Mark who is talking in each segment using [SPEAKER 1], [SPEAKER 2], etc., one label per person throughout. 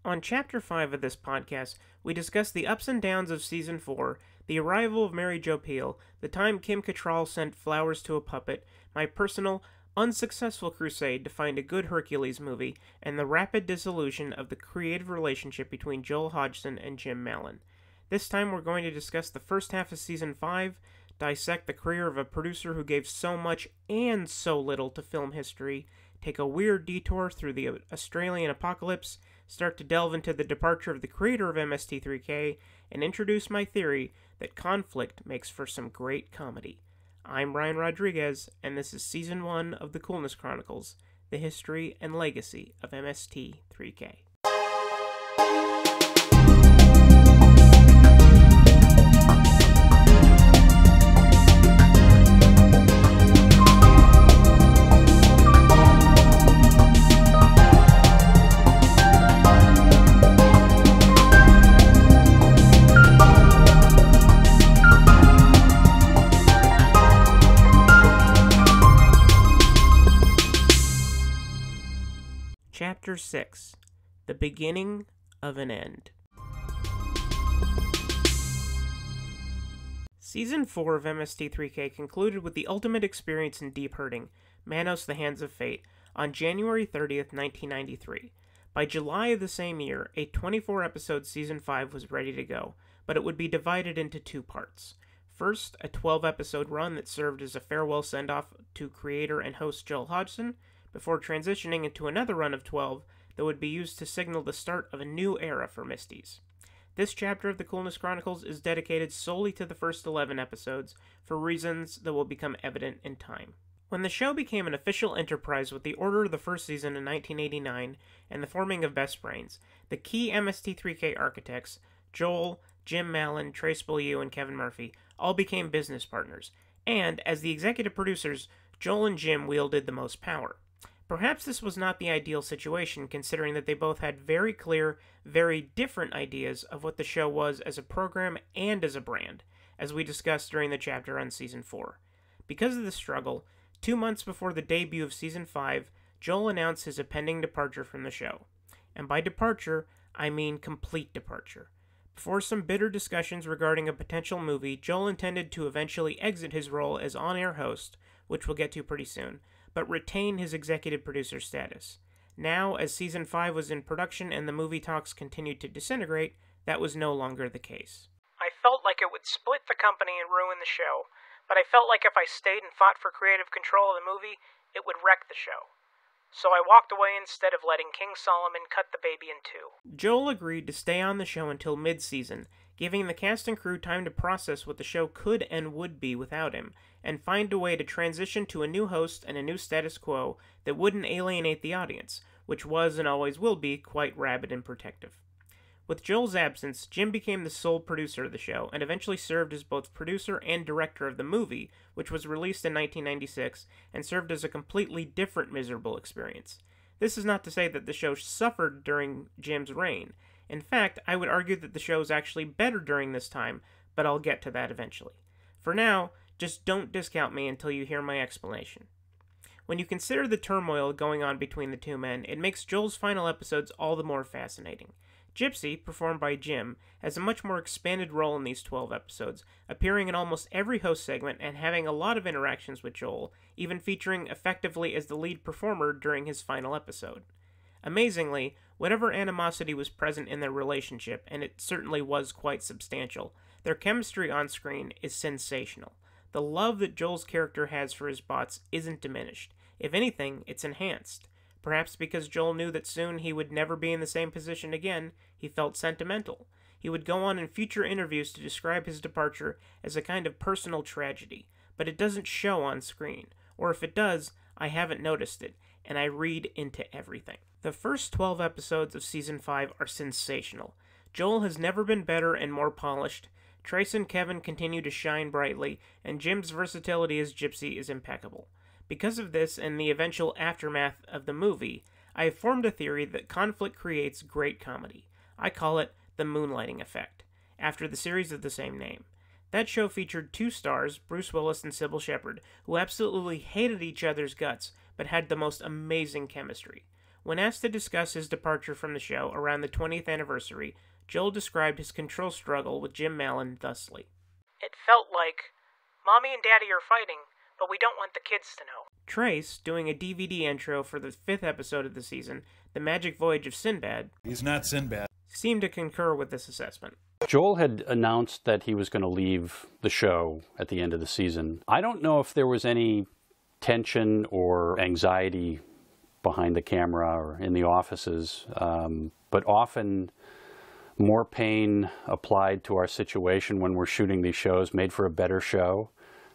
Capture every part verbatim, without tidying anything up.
[SPEAKER 1] On Chapter five of this podcast, we discuss the ups and downs of Season four, the arrival of Mary Jo Pehl, the time Kim Cattrall sent flowers to a puppet, my personal, unsuccessful crusade to find a good Hercules movie, and the rapid dissolution of the creative relationship between Joel Hodgson and Jim Mallon. This time we're going to discuss the first half of Season five, dissect the career of a producer who gave so much and so little to film history, take a weird detour through the Australian apocalypse, start to delve into the departure of the creator of M S T three K, and introduce my theory that conflict makes for some great comedy. I'm Ryan Rodriguez, and this is Season one of The Coolness Chronicles, the history and legacy of M S T three K. Chapter six. The Beginning of an End. Season four of M S T three K concluded with the ultimate experience in deep hurting, Manos the Hands of Fate, on January thirtieth, nineteen ninety-three. By July of the same year, a twenty-four episode Season five was ready to go, but it would be divided into two parts. First, a twelve episode run that served as a farewell send-off to creator and host Joel Hodgson, before transitioning into another run of twelve that would be used to signal the start of a new era for Misties. This chapter of the Coolness Chronicles is dedicated solely to the first eleven episodes, for reasons that will become evident in time. When the show became an official enterprise with the order of the first season in nineteen eighty-nine and the forming of Best Brains, the key M S T three K architects, Joel, Jim Mallon, Trace Beaulieu, and Kevin Murphy, all became business partners, and, as the executive producers, Joel and Jim wielded the most power. Perhaps this was not the ideal situation, considering that they both had very clear, very different ideas of what the show was as a program and as a brand, as we discussed during the chapter on Season four. Because of this struggle, two months before the debut of Season five, Joel announced his impending departure from the show. And by departure, I mean complete departure. Before some bitter discussions regarding a potential movie, Joel intended to eventually exit his role as on-air host, which we'll get to pretty soon, but retain his executive producer status. Now, as Season five was in production and the movie talks continued to disintegrate, that was no longer the case. I felt like it would split the company and ruin the show, but I felt like if I stayed and fought for creative control of the movie, it would wreck the show. So I walked away instead of letting King Solomon cut the baby in two. Joel agreed to stay on the show until mid-season, giving the cast and crew time to process what the show could and would be without him, and find a way to transition to a new host and a new status quo that wouldn't alienate the audience, which was and always will be quite rabid and protective. With Joel's absence, Jim became the sole producer of the show, and eventually served as both producer and director of the movie, which was released in nineteen ninety-six, and served as a completely different miserable experience. This is not to say that the show suffered during Jim's reign. In fact, I would argue that the show is actually better during this time, but I'll get to that eventually. For now, just don't discount me until you hear my explanation. When you consider the turmoil going on between the two men, it makes Joel's final episodes all the more fascinating. Gypsy, performed by Jim, has a much more expanded role in these twelve episodes, appearing in almost every host segment and having a lot of interactions with Joel, even featuring effectively as the lead performer during his final episode. Amazingly, whatever animosity was present in their relationship, and it certainly was quite substantial, their chemistry on screen is sensational. The love that Joel's character has for his bots isn't diminished. If anything, it's enhanced. Perhaps because Joel knew that soon he would never be in the same position again, he felt sentimental. He would go on in future interviews to describe his departure as a kind of personal tragedy, but it doesn't show on screen, or if it does, I haven't noticed it, and I read into everything. The first twelve episodes of Season five are sensational. Joel has never been better and more polished. Trace and Kevin continue to shine brightly, and Jim's versatility as Gypsy is impeccable. Because of this and the eventual aftermath of the movie, I have formed a theory that conflict creates great comedy. I call it the moonlighting effect, after the series of the same name. That show featured two stars, Bruce Willis and Sybil Shepherd, who absolutely hated each other's guts, but had the most amazing chemistry. When asked to discuss his departure from the show around the twentieth anniversary, Joel described his control struggle with Jim Mallon thusly. "It felt like, Mommy and Daddy are fighting, but we don't want the kids to know." Trace, doing a D V D intro for the fifth episode of the season, The Magic Voyage of Sinbad,
[SPEAKER 2] he's not Sinbad,
[SPEAKER 1] seemed to concur with this assessment.
[SPEAKER 3] Joel had announced that he was going to leave the show at the end of the season. I don't know if there was any tension or anxiety behind the camera or in the offices, um, but often more pain applied to our situation when we're shooting these shows made for a better show.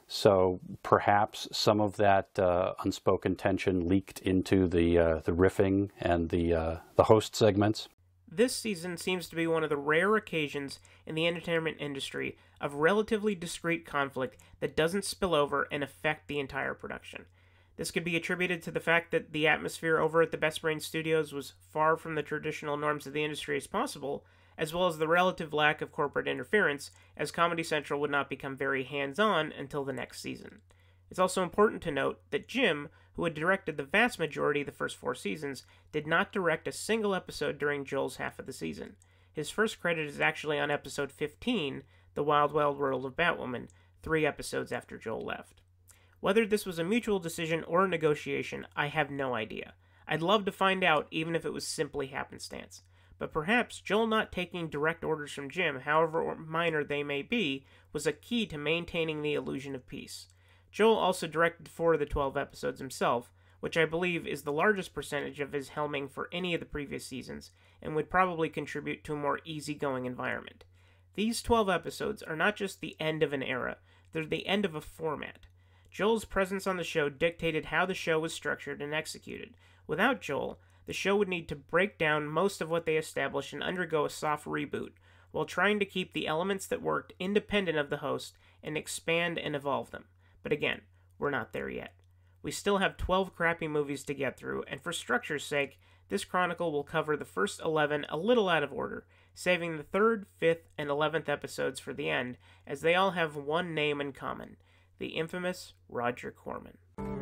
[SPEAKER 3] So perhaps some of that uh, unspoken tension leaked into the uh, the riffing and the uh, the host segments.
[SPEAKER 1] This season seems to be one of the rare occasions in the entertainment industry of relatively discrete conflict that doesn't spill over and affect the entire production. This could be attributed to the fact that the atmosphere over at the Best Brain Studios was far from the traditional norms of the industry as possible, as well as the relative lack of corporate interference, as Comedy Central would not become very hands-on until the next season. It's also important to note that Jim, who had directed the vast majority of the first four seasons, did not direct a single episode during Joel's half of the season. His first credit is actually on episode fifteen, The Wild Wild World of Batwoman, three episodes after Joel left. Whether this was a mutual decision or a negotiation, I have no idea. I'd love to find out, even if it was simply happenstance. But perhaps Joel not taking direct orders from Jim, however minor they may be, was a key to maintaining the illusion of peace. Joel also directed four of the twelve episodes himself, which I believe is the largest percentage of his helming for any of the previous seasons, and would probably contribute to a more easygoing environment. These twelve episodes are not just the end of an era, they're the end of a format. Joel's presence on the show dictated how the show was structured and executed. Without Joel, the show would need to break down most of what they established and undergo a soft reboot, while trying to keep the elements that worked independent of the host and expand and evolve them. But again, we're not there yet. We still have twelve crappy movies to get through, and for structure's sake, this chronicle will cover the first eleven a little out of order, saving the third, fifth, and eleventh episodes for the end, as they all have one name in common: the infamous Roger Corman.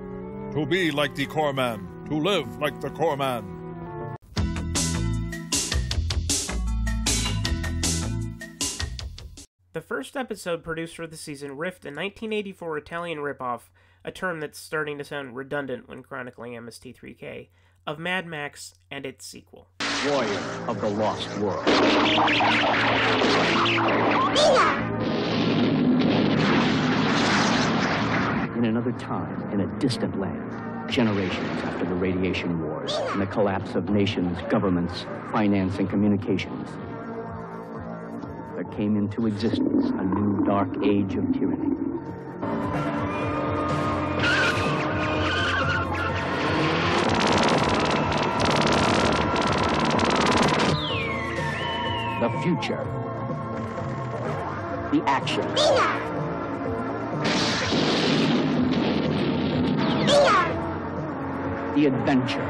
[SPEAKER 2] To be like the Corman, to live like the Corman.
[SPEAKER 1] The first episode produced for the season riffed a nineteen eighty-four Italian ripoff, a term that's starting to sound redundant when chronicling M S T three K, of Mad Max and its sequel.
[SPEAKER 4] Warrior of the Lost World. In another time, in a distant land, generations after the radiation wars and the collapse of nations, governments, finance, and communications, there came into existence a new dark age of tyranny. The future. The action. The adventure.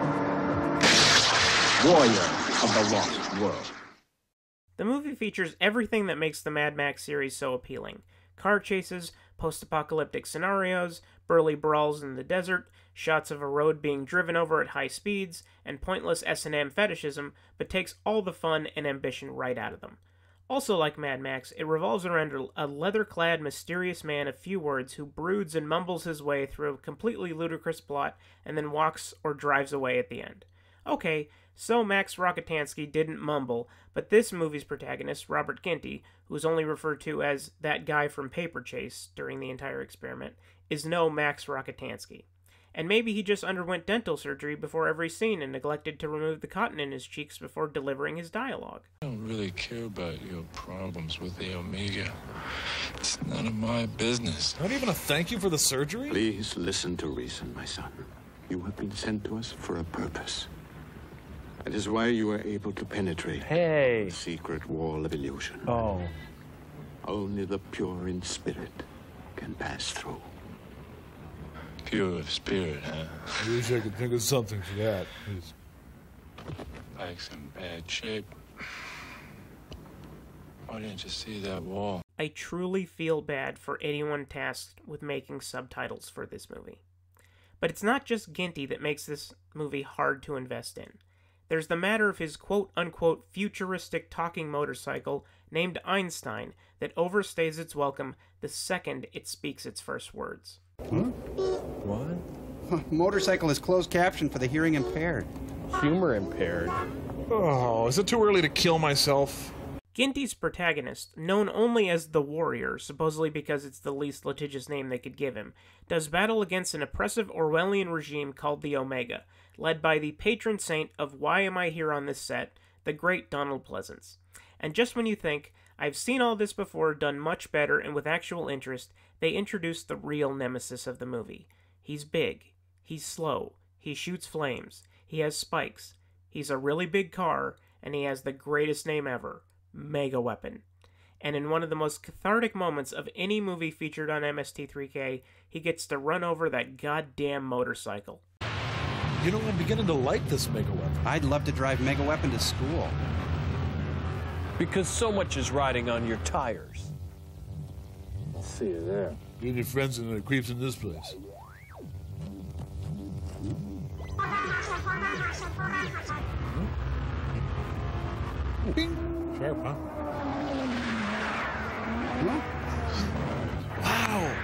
[SPEAKER 4] Warrior of the Lost World.
[SPEAKER 1] The movie features everything that makes the Mad Max series so appealing. Car chases, post-apocalyptic scenarios, burly brawls in the desert, shots of a road being driven over at high speeds, and pointless S and M fetishism, but takes all the fun and ambition right out of them. Also like Mad Max, it revolves around a leather-clad, mysterious man of few words who broods and mumbles his way through a completely ludicrous plot and then walks or drives away at the end. Okay, so Max Rockatansky didn't mumble, but this movie's protagonist, Robert Ginty, who's only referred to as that guy from Paper Chase during the entire experiment, is no Max Rockatansky. And maybe he just underwent dental surgery before every scene and neglected to remove the cotton in his cheeks before delivering his dialogue.
[SPEAKER 5] I don't really care about your problems with the Omega. It's none of my business.
[SPEAKER 2] Not even a thank you for the surgery?
[SPEAKER 6] Please listen to reason, my son. You have been sent to us for a purpose. That is why you were able to penetrate
[SPEAKER 7] hey.
[SPEAKER 6] the secret wall of illusion.
[SPEAKER 7] Oh.
[SPEAKER 6] Only the pure in spirit can pass through.
[SPEAKER 5] Pure of spirit, huh?
[SPEAKER 2] I wish I could think of something for that. Please.
[SPEAKER 5] Bike's in bad shape. Why didn't you see that wall?
[SPEAKER 1] I truly feel bad for anyone tasked with making subtitles for this movie. But it's not just Ginty that makes this movie hard to invest in. There's the matter of his quote-unquote futuristic talking motorcycle named Einstein that overstays its welcome the second it speaks its first words.
[SPEAKER 7] Hmm? What? Motorcycle is closed caption for the hearing impaired.
[SPEAKER 8] Humor impaired.
[SPEAKER 2] Oh, is it too early to kill myself?
[SPEAKER 1] Ginty's protagonist, known only as the Warrior, supposedly because it's the least litigious name they could give him, does battle against an oppressive Orwellian regime called the Omega, led by the patron saint of Why Am I Here on This Set, the great Donald Pleasance. And just when you think, I've seen all this before, done much better, and with actual interest, they introduce the real nemesis of the movie. He's big. He's slow. He shoots flames. He has spikes. He's a really big car, and he has the greatest name ever. Mega Weapon. And in one of the most cathartic moments of any movie featured on M S T three K, he gets to run over that goddamn motorcycle.
[SPEAKER 2] You know, I'm beginning to like this Mega Weapon.
[SPEAKER 7] I'd love to drive Mega Weapon to school.
[SPEAKER 8] Because so much is riding on your tires.
[SPEAKER 5] See you there.
[SPEAKER 2] You need friends and the creeps in this place. Bing. Sharp, huh? Wow!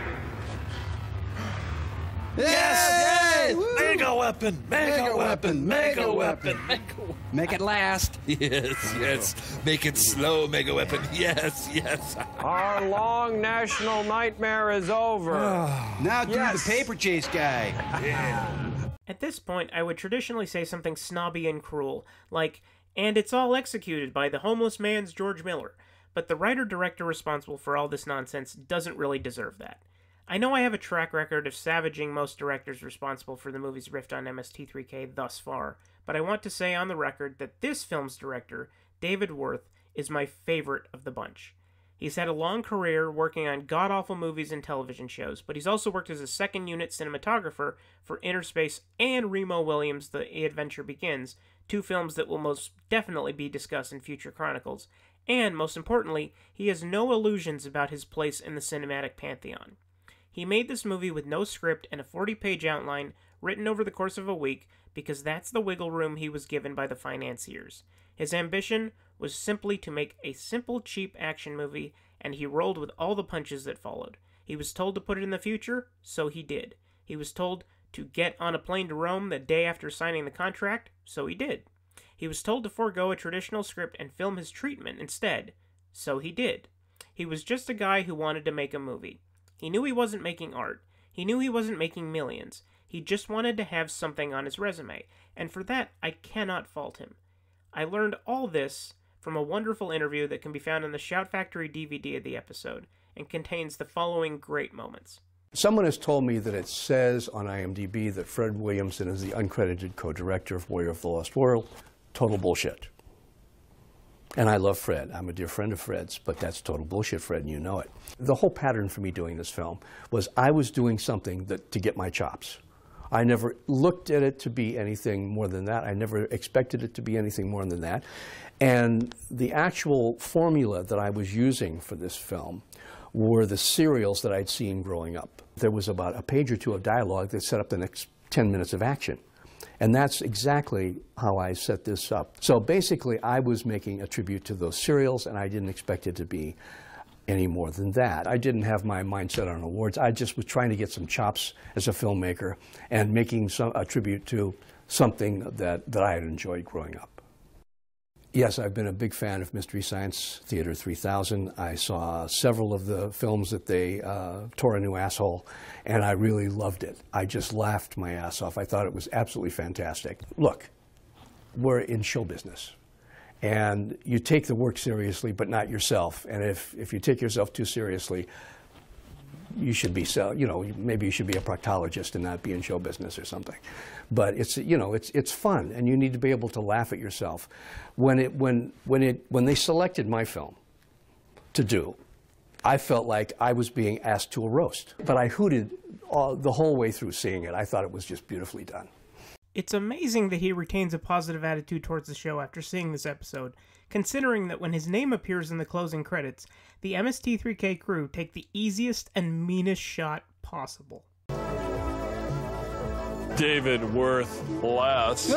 [SPEAKER 2] Yes! Yes! Mega weapon! Mega,
[SPEAKER 7] Mega
[SPEAKER 2] weapon! Mega weapon! Mega weapon!
[SPEAKER 7] Make it last.
[SPEAKER 2] Yes, yes. Make it slow, Mega weapon. Yes, yes.
[SPEAKER 8] Our long national nightmare is over.
[SPEAKER 7] Now do
[SPEAKER 8] Yes.
[SPEAKER 7] the paper chase guy.
[SPEAKER 1] At this point, I would traditionally say something snobby and cruel, like, and it's all executed by the homeless man's George Miller, but the writer-director responsible for all this nonsense doesn't really deserve that. I know I have a track record of savaging most directors responsible for the movies riffed on M S T three K thus far, but I want to say on the record that this film's director, David Worth, is my favorite of the bunch. He's had a long career working on god-awful movies and television shows, but he's also worked as a second-unit cinematographer for Inner Space and Remo Williams' The Adventure Begins, two films that will most definitely be discussed in future chronicles, and, most importantly, he has no illusions about his place in the cinematic pantheon. He made this movie with no script and a forty-page outline written over the course of a week because that's the wiggle room he was given by the financiers. His ambition was simply to make a simple, cheap action movie, and he rolled with all the punches that followed. He was told to put it in the future, so he did. He was told to get on a plane to Rome the day after signing the contract, so he did. He was told to forego a traditional script and film his treatment instead, so he did. He was just a guy who wanted to make a movie. He knew he wasn't making art. He knew he wasn't making millions. He just wanted to have something on his resume, and for that, I cannot fault him. I learned all this from a wonderful interview that can be found in the Shout Factory D V D of the episode, and contains the following great moments.
[SPEAKER 9] Someone has told me that it says on I M D B that Fred Williamson is the uncredited co-director of Warrior of the Lost World. Total bullshit. And I love Fred. I'm a dear friend of Fred's, but that's total bullshit, Fred, and you know it. The whole pattern for me doing this film was I was doing something that, to get my chops. I never looked at it to be anything more than that. I never expected it to be anything more than that. And the actual formula that I was using for this film were the serials that I'd seen growing up. There was about a page or two of dialogue that set up the next ten minutes of action. And that's exactly how I set this up. So basically, I was making a tribute to those serials, and I didn't expect it to be any more than that. I didn't have my mind set on awards. I just was trying to get some chops as a filmmaker and making some, a tribute to something that, that I had enjoyed growing up. Yes, I've been a big fan of Mystery Science Theater three thousand. I saw several of the films that they uh, tore a new asshole, and I really loved it. I just laughed my ass off. I thought it was absolutely fantastic. Look, we're in show business, and you take the work seriously, but not yourself. And if, if you take yourself too seriously, you should be, you know, maybe you should be a proctologist and not be in show business or something. But it's, you know, it's it's fun, and you need to be able to laugh at yourself. When it when when it when they selected my film to do, I felt like I was being asked to a roast. But I hooted all, the whole way through seeing it. I thought it was just beautifully done.
[SPEAKER 1] It's amazing that he retains a positive attitude towards the show after seeing this episode, considering that when his name appears in the closing credits, the M S T three K crew take the easiest and meanest shot possible.
[SPEAKER 8] David Worth less.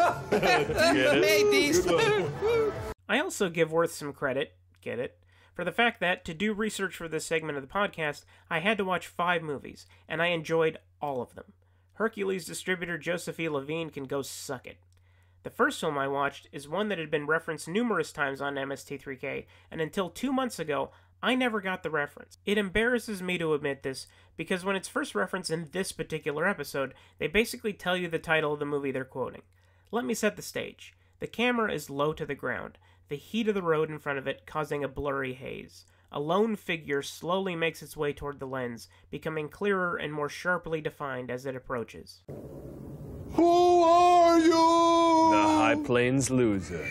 [SPEAKER 1] I also give Worth some credit, get it, for the fact that, to do research for this segment of the podcast, I had to watch five movies, and I enjoyed all of them. Hercules distributor Joseph E. Levine can go suck it. The first film I watched is one that had been referenced numerous times on M S T three K, and until two months ago, I never got the reference. It embarrasses me to admit this, because when it's first referenced in this particular episode, they basically tell you the title of the movie they're quoting. Let me set the stage. The camera is low to the ground, the heat of the road in front of it causing a blurry haze. A lone figure slowly makes its way toward the lens, becoming clearer and more sharply defined as it approaches.
[SPEAKER 2] Who are you?
[SPEAKER 8] The High Plains Loser.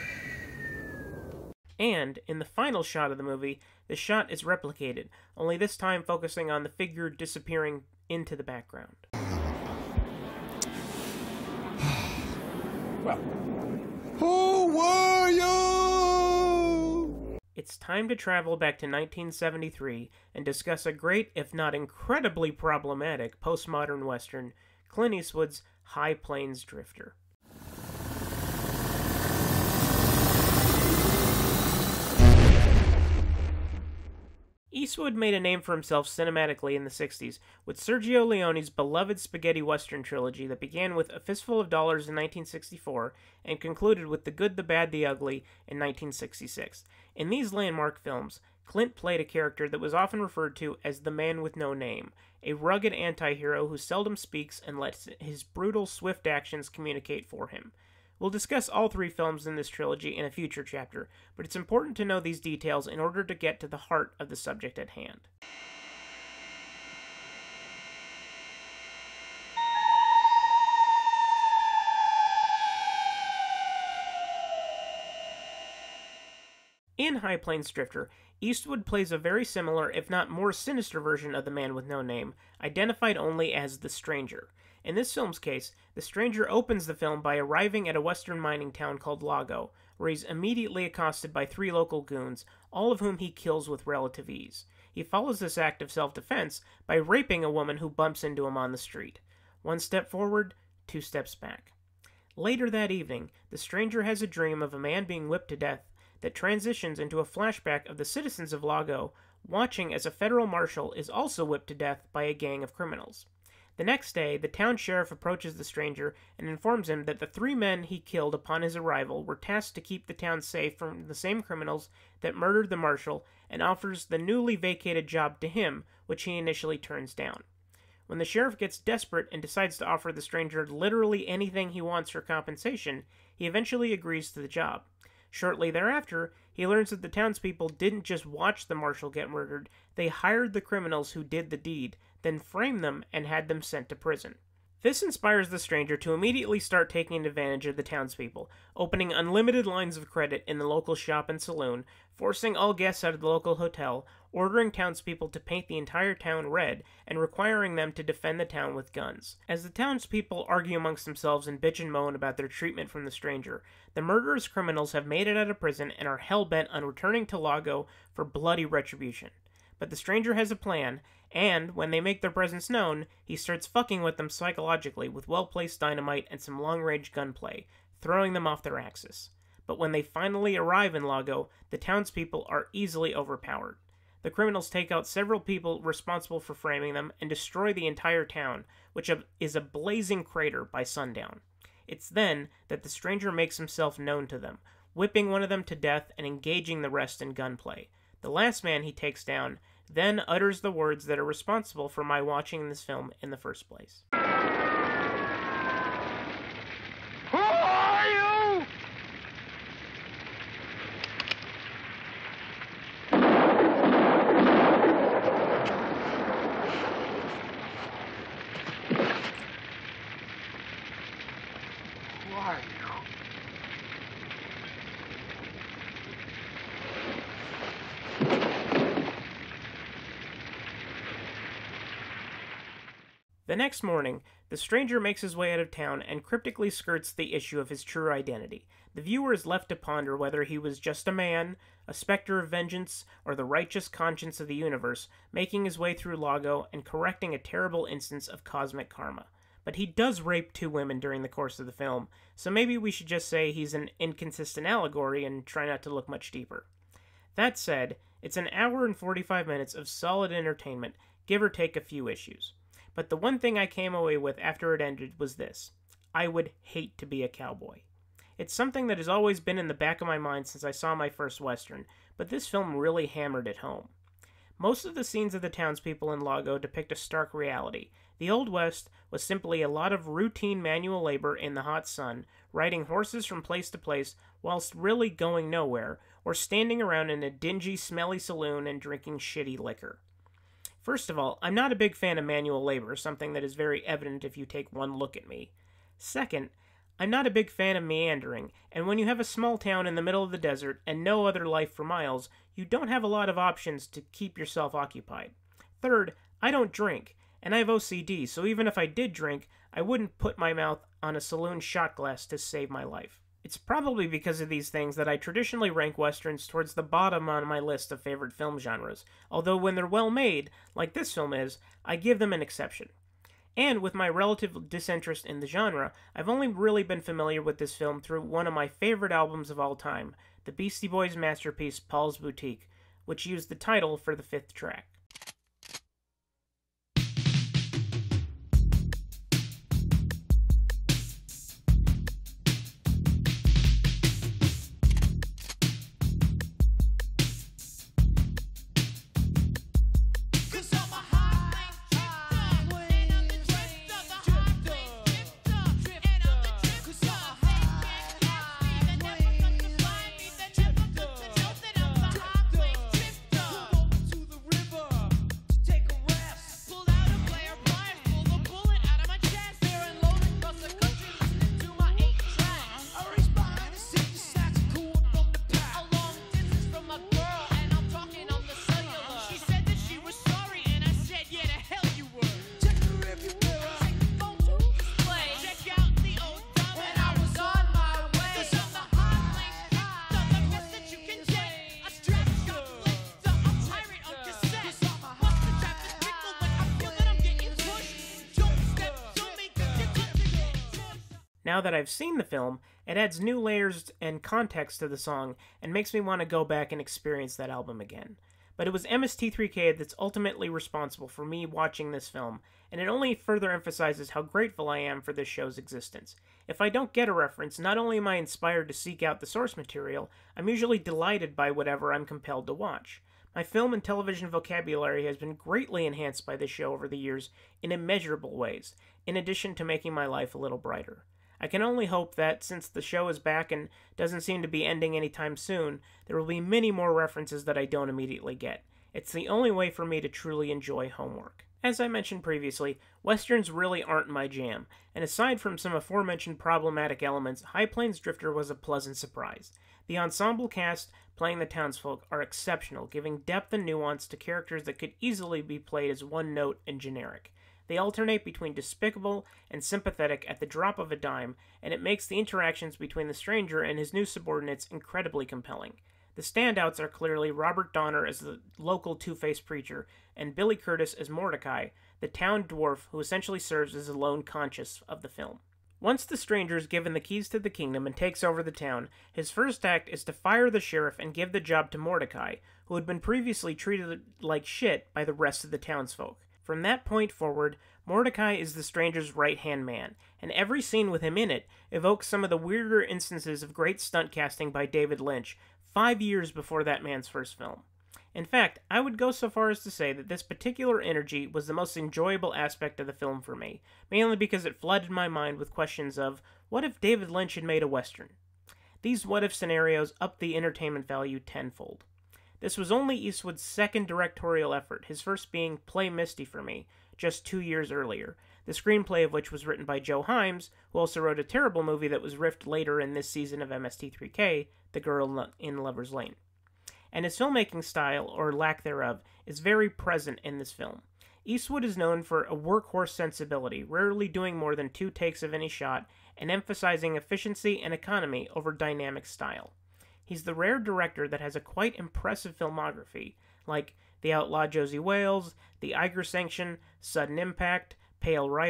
[SPEAKER 1] And, in the final shot of the movie, the shot is replicated, only this time focusing on the figure disappearing into the background.
[SPEAKER 2] Well, who were you?
[SPEAKER 1] It's time to travel back to nineteen seventy-three and discuss a great, if not incredibly problematic, postmodern western, Clint Eastwood's High Plains Drifter. Eastwood made a name for himself cinematically in the sixties with Sergio Leone's beloved spaghetti western trilogy that began with A Fistful of Dollars in nineteen sixty-four and concluded with The Good, the Bad, the Ugly in nineteen sixty-six. In these landmark films, Clint played a character that was often referred to as the man with no name, a rugged anti-hero who seldom speaks and lets his brutal, swift actions communicate for him. We'll discuss all three films in this trilogy in a future chapter, but it's important to know these details in order to get to the heart of the subject at hand. In High Plains Drifter, Eastwood plays a very similar, if not more sinister version of the man with no name, identified only as the Stranger. In this film's case, the Stranger opens the film by arriving at a western mining town called Lago, where he's immediately accosted by three local goons, all of whom he kills with relative ease. He follows this act of self-defense by raping a woman who bumps into him on the street. One step forward, two steps back. Later that evening, the Stranger has a dream of a man being whipped to death that transitions into a flashback of the citizens of Lago watching as a federal marshal is also whipped to death by a gang of criminals. The next day, the town sheriff approaches the Stranger and informs him that the three men he killed upon his arrival were tasked to keep the town safe from the same criminals that murdered the marshal, and offers the newly vacated job to him, which he initially turns down. When the sheriff gets desperate and decides to offer the Stranger literally anything he wants for compensation, he eventually agrees to the job. Shortly thereafter, he learns that the townspeople didn't just watch the marshal get murdered, they hired the criminals who did the deed, then framed them and had them sent to prison. This inspires the Stranger to immediately start taking advantage of the townspeople, opening unlimited lines of credit in the local shop and saloon, forcing all guests out of the local hotel, ordering townspeople to paint the entire town red, and requiring them to defend the town with guns. As the townspeople argue amongst themselves and bitch and moan about their treatment from the Stranger, the murderous criminals have made it out of prison and are hell-bent on returning to Lago for bloody retribution. But the Stranger has a plan, and, when they make their presence known, he starts fucking with them psychologically with well-placed dynamite and some long-range gunplay, throwing them off their axis. But when they finally arrive in Lago, the townspeople are easily overpowered. The criminals take out several people responsible for framing them and destroy the entire town, which is a blazing crater by sundown. It's then that the Stranger makes himself known to them, whipping one of them to death and engaging the rest in gunplay. The last man he takes down then utters the words that are responsible for my watching this film in the first place.
[SPEAKER 2] Who are you? Who are you?
[SPEAKER 1] The next morning, the Stranger makes his way out of town and cryptically skirts the issue of his true identity. The viewer is left to ponder whether he was just a man, a specter of vengeance, or the righteous conscience of the universe, making his way through Lago and correcting a terrible instance of cosmic karma. but he does rape two women during the course of the film, so maybe we should just say he's an inconsistent allegory and try not to look much deeper. That said, it's an hour and forty-five minutes of solid entertainment, give or take a few issues. But the one thing I came away with after it ended was this: I would hate to be a cowboy. It's something that has always been in the back of my mind since I saw my first Western, but this film really hammered it home. Most of the scenes of the townspeople in Lago depict a stark reality. The Old West was simply a lot of routine manual labor in the hot sun, riding horses from place to place whilst really going nowhere, or standing around in a dingy, smelly saloon and drinking shitty liquor. First of all, I'm not a big fan of manual labor, something that is very evident if you take one look at me. Second, I'm not a big fan of meandering, and when you have a small town in the middle of the desert and no other life for miles, you don't have a lot of options to keep yourself occupied. Third, I don't drink, and I have O C D, so even if I did drink, I wouldn't put my mouth on a saloon shot glass to save my life. It's probably because of these things that I traditionally rank Westerns towards the bottom on my list of favorite film genres, although when they're well made, like this film is, I give them an exception. And with my relative disinterest in the genre, I've only really been familiar with this film through one of my favorite albums of all time, the Beastie Boys' masterpiece Paul's Boutique, which used the title for the fifth track. Now that I've seen the film, it adds new layers and context to the song and makes me want to go back and experience that album again. But it was M S T three K that's ultimately responsible for me watching this film, and it only further emphasizes how grateful I am for this show's existence. If I don't get a reference, not only am I inspired to seek out the source material, I'm usually delighted by whatever I'm compelled to watch. My film and television vocabulary has been greatly enhanced by this show over the years in immeasurable ways, in addition to making my life a little brighter. I can only hope that, since the show is back and doesn't seem to be ending anytime soon, there will be many more references that I don't immediately get. It's the only way for me to truly enjoy homework. As I mentioned previously, Westerns really aren't my jam, and aside from some aforementioned problematic elements, High Plains Drifter was a pleasant surprise. The ensemble cast playing the townsfolk are exceptional, giving depth and nuance to characters that could easily be played as one-note and generic. They alternate between despicable and sympathetic at the drop of a dime, and it makes the interactions between the stranger and his new subordinates incredibly compelling. The standouts are clearly Robert Donner as the local two-faced preacher, and Billy Curtis as Mordecai, the town dwarf who essentially serves as the lone conscience of the film. Once the stranger is given the keys to the kingdom and takes over the town, his first act is to fire the sheriff and give the job to Mordecai, who had been previously treated like shit by the rest of the townsfolk. From that point forward, Mordecai is the stranger's right-hand man, and every scene with him in it evokes some of the weirder instances of great stunt casting by David Lynch, five years before that man's first film. In fact, I would go so far as to say that this particular energy was the most enjoyable aspect of the film for me, mainly because it flooded my mind with questions of, what if David Lynch had made a Western? These what-if scenarios up the entertainment value tenfold. This was only Eastwood's second directorial effort, his first being Play Misty for Me, just two years earlier, the screenplay of which was written by Joe Hymes, who also wrote a terrible movie that was riffed later in this season of M S T three K, The Girl in Lover's Lane. And his filmmaking style, or lack thereof, is very present in this film. Eastwood is known for a workhorse sensibility, rarely doing more than two takes of any shot, and emphasizing efficiency and economy over dynamic style. He's the rare director that has a quite impressive filmography, like The Outlaw Josie Wales, The Eiger Sanction, Sudden Impact, Pale Rider,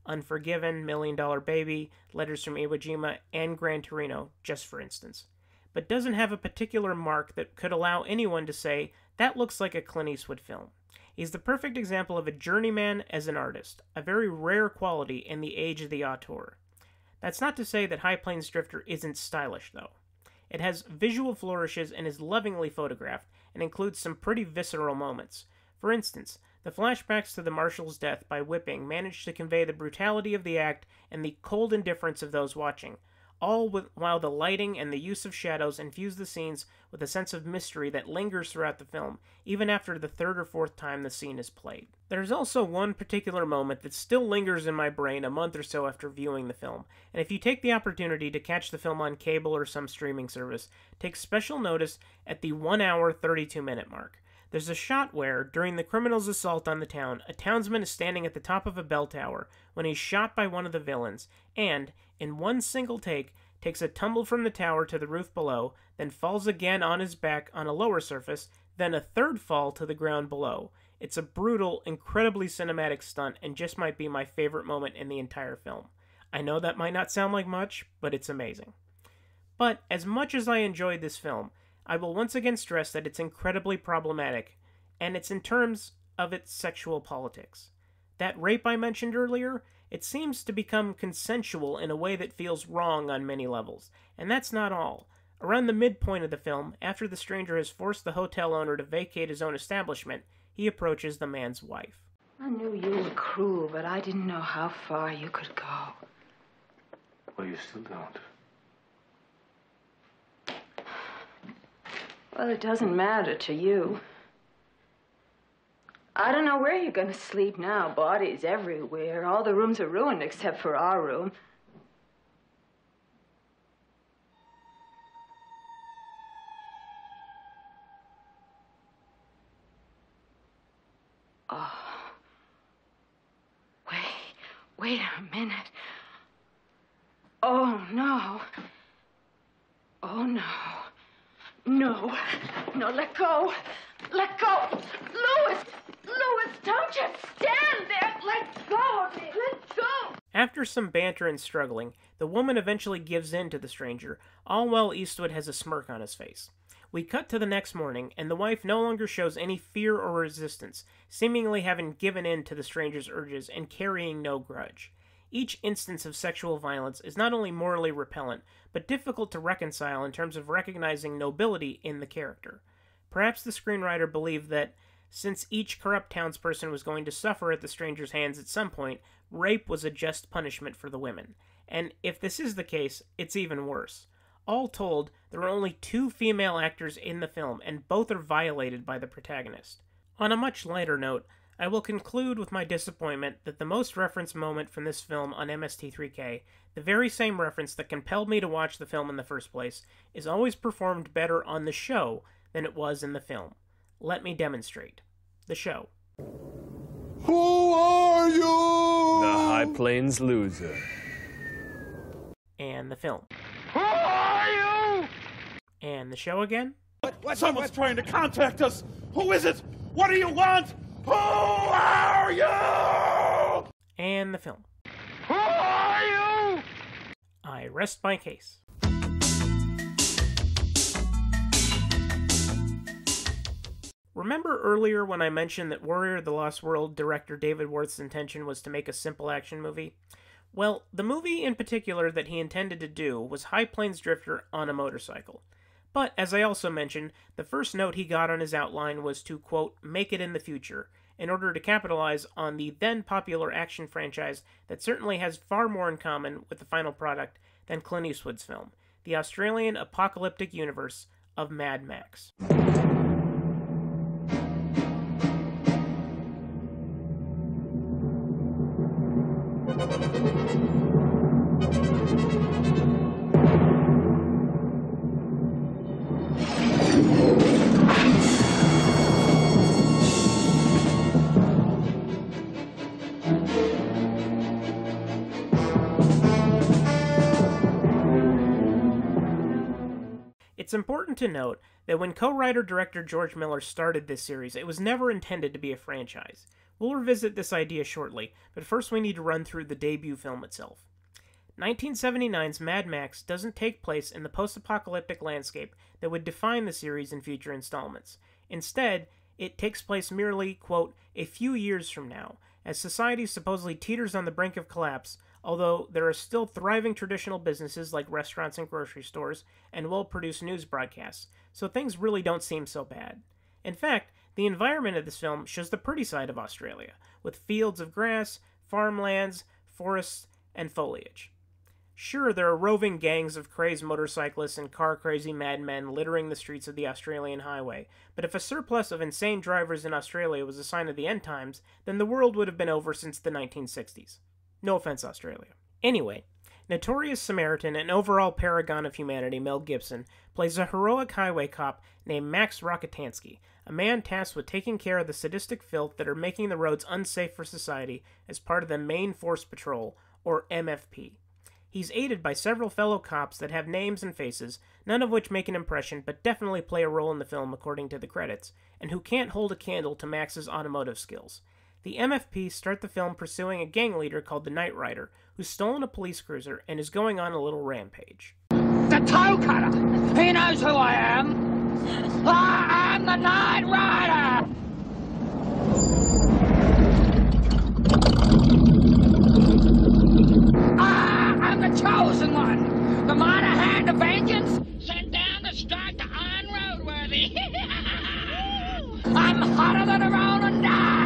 [SPEAKER 1] Unforgiven, Million Dollar Baby, Letters from Iwo Jima, and Gran Torino, just for instance, but doesn't have a particular mark that could allow anyone to say, that looks like a Clint Eastwood film. He's the perfect example of a journeyman as an artist, a very rare quality in the age of the auteur. That's not to say that High Plains Drifter isn't stylish, though. It has visual flourishes and is lovingly photographed, and includes some pretty visceral moments. For instance, the flashbacks to the marshal's death by whipping manage to convey the brutality of the act and the cold indifference of those watching, all with, while the lighting and the use of shadows infuse the scenes with a sense of mystery that lingers throughout the film, even after the third or fourth time the scene is played. There's also one particular moment that still lingers in my brain a month or so after viewing the film, and if you take the opportunity to catch the film on cable or some streaming service, take special notice at the one hour thirty-two minute mark. There's a shot where, during the criminal's assault on the town, a townsman is standing at the top of a bell tower when he's shot by one of the villains, and, in one single take, takes a tumble from the tower to the roof below, then falls again on his back on a lower surface, then a third fall to the ground below. It's a brutal, incredibly cinematic stunt, and just might be my favorite moment in the entire film. I know that might not sound like much, but it's amazing. But, as much as I enjoyed this film, I will once again stress that it's incredibly problematic, and it's in terms of its sexual politics. That rape I mentioned earlier, it seems to become consensual in a way that feels wrong on many levels, and that's not all. Around the midpoint of the film, after the stranger has forced the hotel owner to vacate his own establishment, he approaches the man's wife.
[SPEAKER 10] I knew you were cruel, but I didn't know how far you could go.
[SPEAKER 5] Well, you still don't.
[SPEAKER 10] Well, it doesn't matter to you. I don't know where you're going to sleep now. Bodies everywhere. All the rooms are ruined except for our room. Oh. Wait. Wait a minute. Oh, no. Oh, no. No. No, let go. Let go. Louis! Louis, don't you stand there. Let go of me. Let go.
[SPEAKER 1] After some banter and struggling, the woman eventually gives in to the stranger, all while Eastwood has a smirk on his face. We cut to the next morning, and the wife no longer shows any fear or resistance, seemingly having given in to the stranger's urges and carrying no grudge. Each instance of sexual violence is not only morally repellent, but difficult to reconcile in terms of recognizing nobility in the character. Perhaps the screenwriter believed that, since each corrupt townsperson was going to suffer at the stranger's hands at some point, rape was a just punishment for the women. And if this is the case, it's even worse. All told, there are only two female actors in the film, and both are violated by the protagonist. On a much lighter note, I will conclude with my disappointment that the most referenced moment from this film on M S T three K, the very same reference that compelled me to watch the film in the first place, is always performed better on the show than it was in the film. Let me demonstrate. The show.
[SPEAKER 2] Who are you?
[SPEAKER 8] The High Plains Loser.
[SPEAKER 1] And the film.
[SPEAKER 2] Who are you?
[SPEAKER 1] And the show again.
[SPEAKER 2] What, what, Someone's what? trying to contact us. Who is it? What do you want? Who are you?
[SPEAKER 1] And the film.
[SPEAKER 2] Who are you?
[SPEAKER 1] I rest my case. Remember earlier when I mentioned that Warrior of the Lost World director David Worth's intention was to make a simple action movie? Well, the movie in particular that he intended to do was High Plains Drifter on a motorcycle. But, as I also mentioned, the first note he got on his outline was to, quote, make it in the future, in order to capitalize on the then popular action franchise that certainly has far more in common with the final product than Clint Eastwood's film, the Australian apocalyptic universe of Mad Max. It's important to note that when co-writer-director George Miller started this series, it was never intended to be a franchise. We'll revisit this idea shortly, but first we need to run through the debut film itself. nineteen seventy-nine's Mad Max doesn't take place in the post-apocalyptic landscape that would define the series in future installments. Instead, it takes place merely, quote, a few years from now, as society supposedly teeters on the brink of collapse, although there are still thriving traditional businesses like restaurants and grocery stores and well-produced news broadcasts, so things really don't seem so bad. In fact, the environment of this film shows the pretty side of Australia, with fields of grass, farmlands, forests, and foliage. Sure, there are roving gangs of crazed motorcyclists and car-crazy madmen littering the streets of the Australian highway, but if a surplus of insane drivers in Australia was a sign of the end times, then the world would have been over since the nineteen sixties. No offense, Australia. Anyway, notorious Samaritan and overall paragon of humanity Mel Gibson plays a heroic highway cop named Max Rockatansky, a man tasked with taking care of the sadistic filth that are making the roads unsafe for society as part of the Main Force Patrol, or M F P. He's aided by several fellow cops that have names and faces, none of which make an impression but definitely play a role in the film according to the credits, and who can't hold a candle to Max's automotive skills. The M F P start the film pursuing a gang leader called the Night Rider, who's stolen a police cruiser and is going on a little rampage.
[SPEAKER 11] The toe cutter! He knows who I am! I am the Night Rider! I am the chosen one! The mighty hand of vengeance sent down to strike the unroadworthy! I'm hotter than a rolling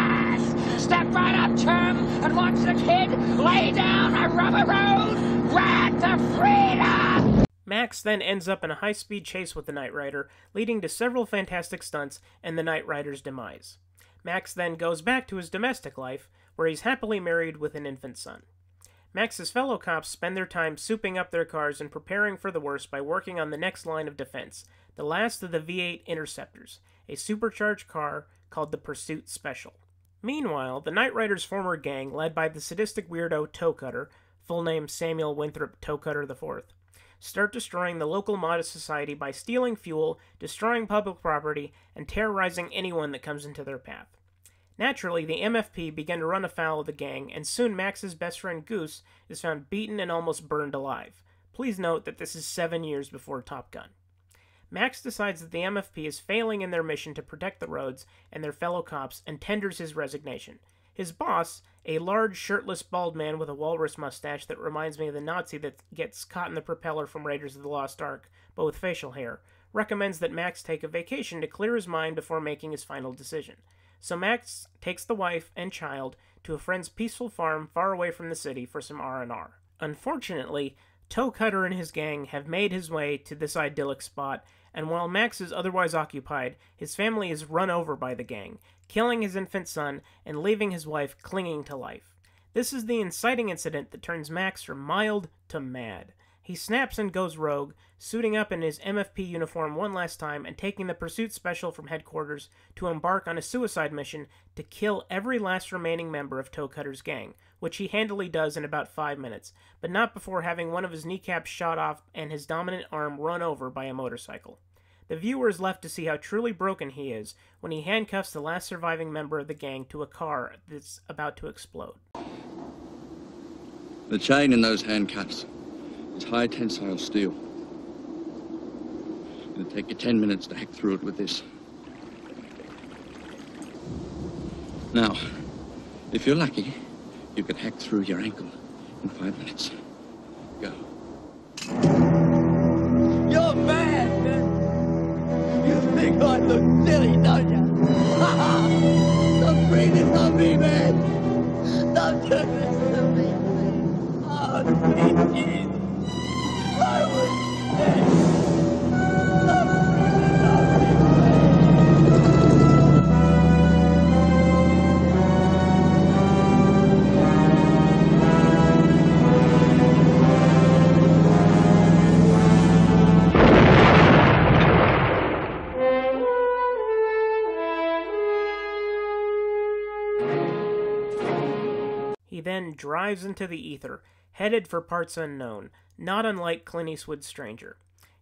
[SPEAKER 11] dice! Step right up, chum, and watch the kid lay down a rubber road right to freedom!
[SPEAKER 1] Max then ends up in a high-speed chase with the Night Rider, leading to several fantastic stunts and the Night Rider's demise. Max then goes back to his domestic life, where he's happily married with an infant son. Max's fellow cops spend their time souping up their cars and preparing for the worst by working on the next line of defense, the last of the V eight Interceptors, a supercharged car called the Pursuit Special. Meanwhile, the Night Rider's former gang, led by the sadistic weirdo Toe Cutter, full name Samuel Winthrop Toe Cutter the fourth, start destroying the local modest society by stealing fuel, destroying public property, and terrorizing anyone that comes into their path. Naturally, the M F P began to run afoul of the gang, and soon Max's best friend Goose is found beaten and almost burned alive. Please note that this is seven years before Top Gun. Max decides that the M F P is failing in their mission to protect the roads and their fellow cops and tenders his resignation. His boss, a large, shirtless, bald man with a walrus mustache that reminds me of the Nazi that gets caught in the propeller from Raiders of the Lost Ark, but with facial hair, recommends that Max take a vacation to clear his mind before making his final decision. So Max takes the wife and child to a friend's peaceful farm far away from the city for some R and R. Unfortunately, Toe Cutter and his gang have made his way to this idyllic spot, and while Max is otherwise occupied, his family is run over by the gang, killing his infant son and leaving his wife clinging to life. This is the inciting incident that turns Max from mild to mad. He snaps and goes rogue, suiting up in his M F P uniform one last time and taking the Pursuit Special from headquarters to embark on a suicide mission to kill every last remaining member of Toe Cutter's gang, which he handily does in about five minutes, but not before having one of his kneecaps shot off and his dominant arm run over by a motorcycle. The viewer is left to see how truly broken he is when he handcuffs the last surviving member of the gang to a car that's about to explode.
[SPEAKER 12] The chain in those handcuffs is high tensile steel. It'll take you ten minutes to hack through it with this. Now, if you're lucky, you can hack through your ankle in five minutes. Go.
[SPEAKER 11] You're bad, man. You think I look silly, don't you? Stop breathing on me, man. Stop doing this to me. Oh, sweet Jesus. I was dead.
[SPEAKER 1] He then drives into the ether, headed for parts unknown, not unlike Clint Eastwood's Stranger.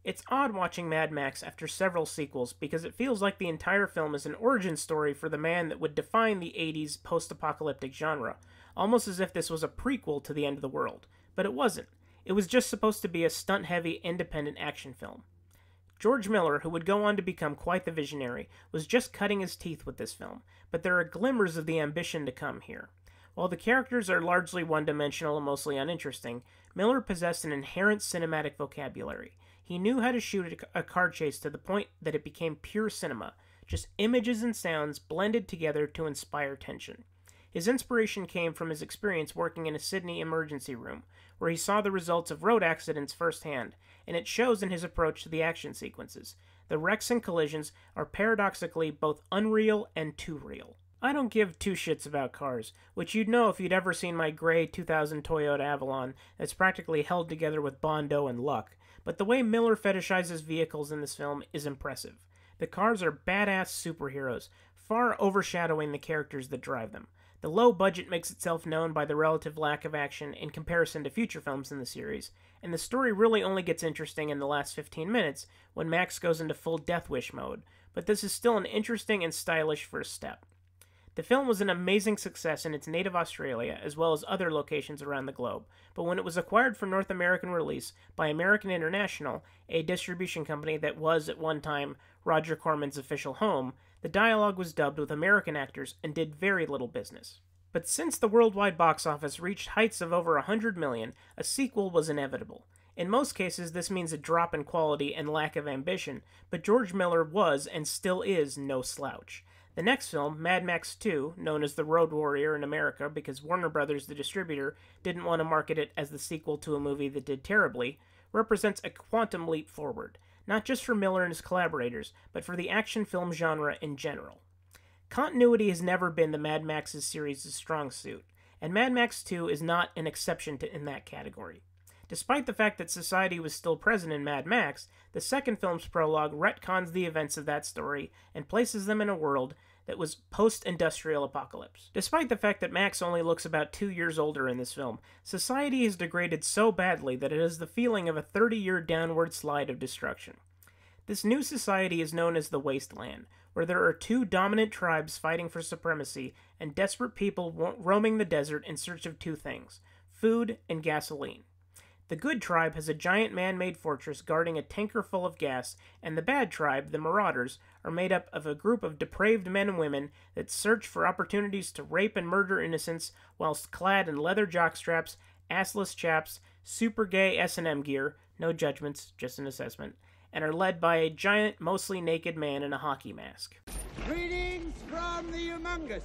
[SPEAKER 1] It's odd watching Mad Max after several sequels because it feels like the entire film is an origin story for the man that would define the eighties post-apocalyptic genre, almost as if this was a prequel to the end of the world. But it wasn't. It was just supposed to be a stunt-heavy, independent action film. George Miller, who would go on to become quite the visionary, was just cutting his teeth with this film, but there are glimmers of the ambition to come here. While the characters are largely one-dimensional and mostly uninteresting, Miller possessed an inherent cinematic vocabulary. He knew how to shoot a car chase to the point that it became pure cinema, just images and sounds blended together to inspire tension. His inspiration came from his experience working in a Sydney emergency room, where he saw the results of road accidents firsthand, and it shows in his approach to the action sequences. The wrecks and collisions are paradoxically both unreal and too real. I don't give two shits about cars, which you'd know if you'd ever seen my gray two thousand Toyota Avalon that's practically held together with Bondo and luck, but the way Miller fetishizes vehicles in this film is impressive. The cars are badass superheroes, far overshadowing the characters that drive them. The low budget makes itself known by the relative lack of action in comparison to future films in the series, and the story really only gets interesting in the last fifteen minutes when Max goes into full Death Wish mode, but this is still an interesting and stylish first step. The film was an amazing success in its native Australia, as well as other locations around the globe, but when it was acquired for North American release by American International, a distribution company that was at one time Roger Corman's official home, the dialogue was dubbed with American actors and did very little business. But since the worldwide box office reached heights of over one hundred million, a sequel was inevitable. In most cases, this means a drop in quality and lack of ambition, but George Miller was and still is no slouch. The next film, Mad Max two, known as The Road Warrior in America because Warner Brothers, the distributor, didn't want to market it as the sequel to a movie that did terribly, represents a quantum leap forward, not just for Miller and his collaborators, but for the action film genre in general. Continuity has never been the Mad Max's series' strong suit, and Mad Max two is not an exception to, in that category. Despite the fact that society was still present in Mad Max, the second film's prologue retcons the events of that story and places them in a world that was post-industrial apocalypse. Despite the fact that Max only looks about two years older in this film, society has degraded so badly that it has the feeling of a thirty-year downward slide of destruction. This new society is known as the Wasteland, where there are two dominant tribes fighting for supremacy and desperate people roaming the desert in search of two things: food and gasoline. The good tribe has a giant man-made fortress guarding a tanker full of gas, and the bad tribe, the Marauders, are made up of a group of depraved men and women that search for opportunities to rape and murder innocents whilst clad in leather jockstraps, assless chaps, super gay S and M gear, no judgments, just an assessment, and are led by a giant, mostly naked man in a hockey mask.
[SPEAKER 13] Greetings from the Humongous,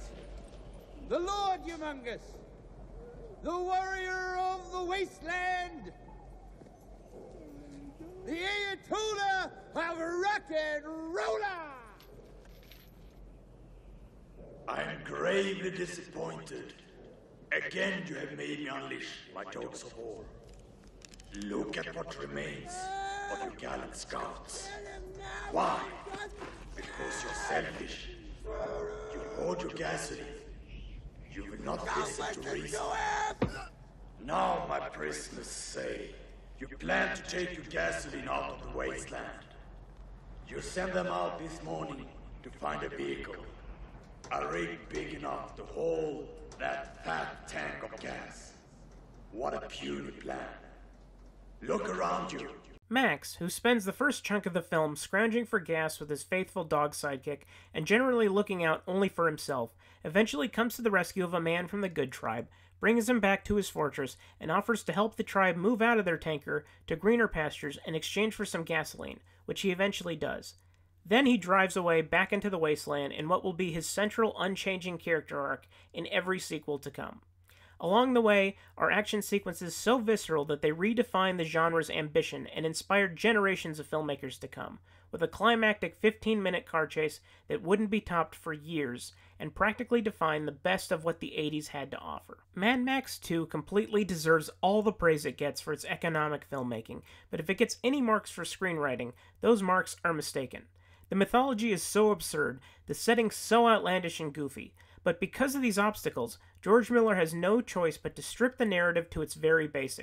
[SPEAKER 13] the Lord Humongous, the warrior of the wasteland, the Ayatollah of rock and roller.
[SPEAKER 14] I'm gravely disappointed. Again you have made me unleash my dogs of war. Look at what remains of your gallant scouts. Why? Because you're selfish. You hoard your gasoline. You will not listen to reason. Now, my prisoners say, you plan to take your gasoline out of the wasteland. You send them out this morning to find a vehicle. A rig big enough to hold that fat tank of gas. What a puny plan. Look around you.
[SPEAKER 1] Max, who spends the first chunk of the film scrounging for gas with his faithful dog sidekick and generally looking out only for himself, eventually comes to the rescue of a man from the good tribe, brings him back to his fortress, and offers to help the tribe move out of their tanker to greener pastures in exchange for some gasoline, which he eventually does. Then he drives away back into the wasteland in what will be his central unchanging character arc in every sequel to come. Along the way are action sequences so visceral that they redefine the genre's ambition and inspired generations of filmmakers to come, with a climactic fifteen-minute car chase that wouldn't be topped for years, and practically define the best of what the eighties had to offer. Mad Max two completely deserves all the praise it gets for its economic filmmaking, but if it gets any marks for screenwriting, those marks are mistaken. The mythology is so absurd, the setting so outlandish and goofy, but because of these obstacles, George Miller has no choice but to strip the narrative to its very basics,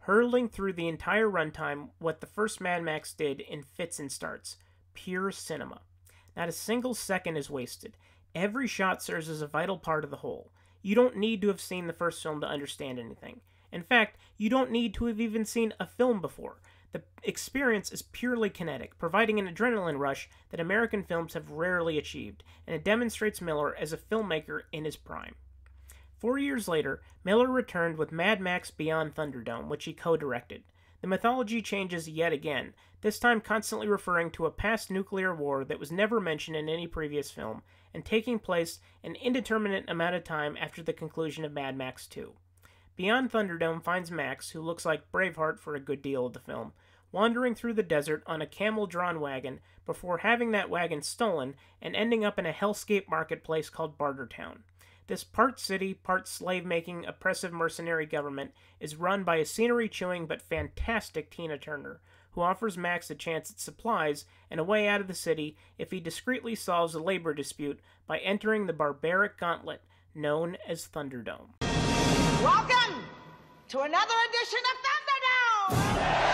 [SPEAKER 1] hurtling through the entire runtime what the first Mad Max did in fits and starts. Pure cinema. Not a single second is wasted. Every shot serves as a vital part of the whole. You don't need to have seen the first film to understand anything. In fact, you don't need to have even seen a film before. The experience is purely kinetic, providing an adrenaline rush that American films have rarely achieved, and it demonstrates Miller as a filmmaker in his prime. Four years later, Miller returned with Mad Max Beyond Thunderdome, which he co-directed. The mythology changes yet again, this time constantly referring to a past nuclear war that was never mentioned in any previous film, and taking place an indeterminate amount of time after the conclusion of Mad Max two. Beyond Thunderdome finds Max, who looks like Braveheart for a good deal of the film, wandering through the desert on a camel-drawn wagon before having that wagon stolen and ending up in a hellscape marketplace called Bartertown. This part city, part slave-making, oppressive mercenary government is run by a scenery-chewing but fantastic Tina Turner, who offers Max a chance at supplies and a way out of the city if he discreetly solves a labor dispute by entering the barbaric gauntlet known as Thunderdome.
[SPEAKER 13] Welcome to another edition of Thunderdome!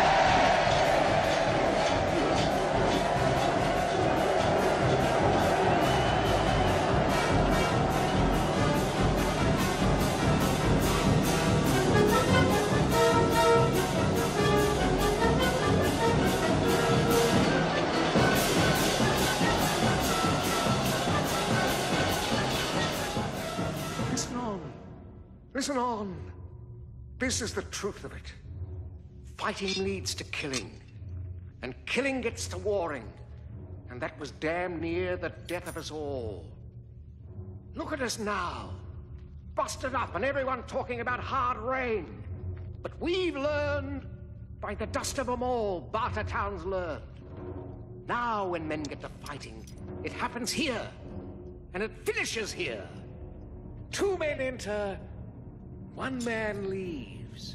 [SPEAKER 15] Listen on. Listen on. This is the truth of it. Fighting leads to killing, and killing gets to warring, and that was damn near the death of us all. Look at us now, busted up and everyone talking about hard rain. But we've learned, by the dust of them all, Bartertown's learned. Now when men get to fighting, it happens here, and it finishes here. Two men enter, one man leaves.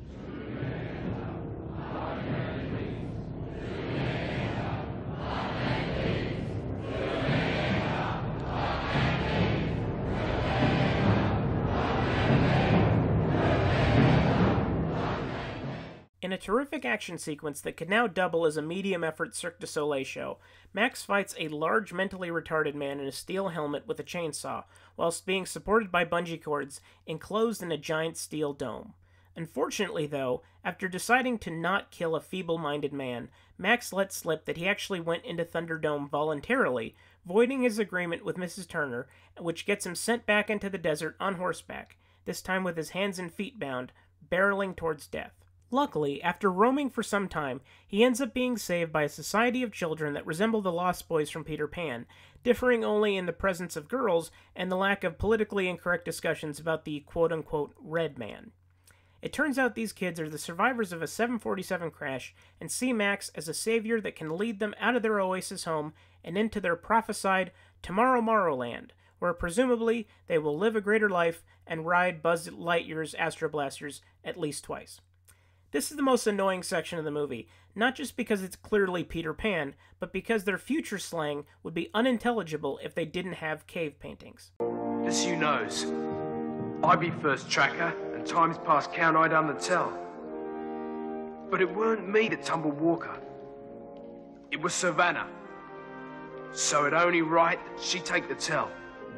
[SPEAKER 1] In a terrific action sequence that could now double as a medium-effort Cirque du Soleil show, Max fights a large mentally retarded man in a steel helmet with a chainsaw, whilst being supported by bungee cords enclosed in a giant steel dome. Unfortunately, though, after deciding to not kill a feeble-minded man, Max let slip that he actually went into Thunderdome voluntarily, voiding his agreement with Missus Turner, which gets him sent back into the desert on horseback, this time with his hands and feet bound, barreling towards death. Luckily, after roaming for some time, he ends up being saved by a society of children that resemble the Lost Boys from Peter Pan, differing only in the presence of girls and the lack of politically incorrect discussions about the quote-unquote red man. It turns out these kids are the survivors of a seven forty-seven crash and see Max as a savior that can lead them out of their oasis home and into their prophesied Tomorrow Morrowland, where presumably they will live a greater life and ride Buzz Lightyear's Astro Blasters at least twice. This is the most annoying section of the movie, not just because it's clearly Peter Pan, but because their future slang would be unintelligible if they didn't have cave paintings.
[SPEAKER 16] As you knows, I be first tracker, and time's past count I done the tell. But it weren't me that tumbled Walker. It was Savannah. So it only right that she take the tell.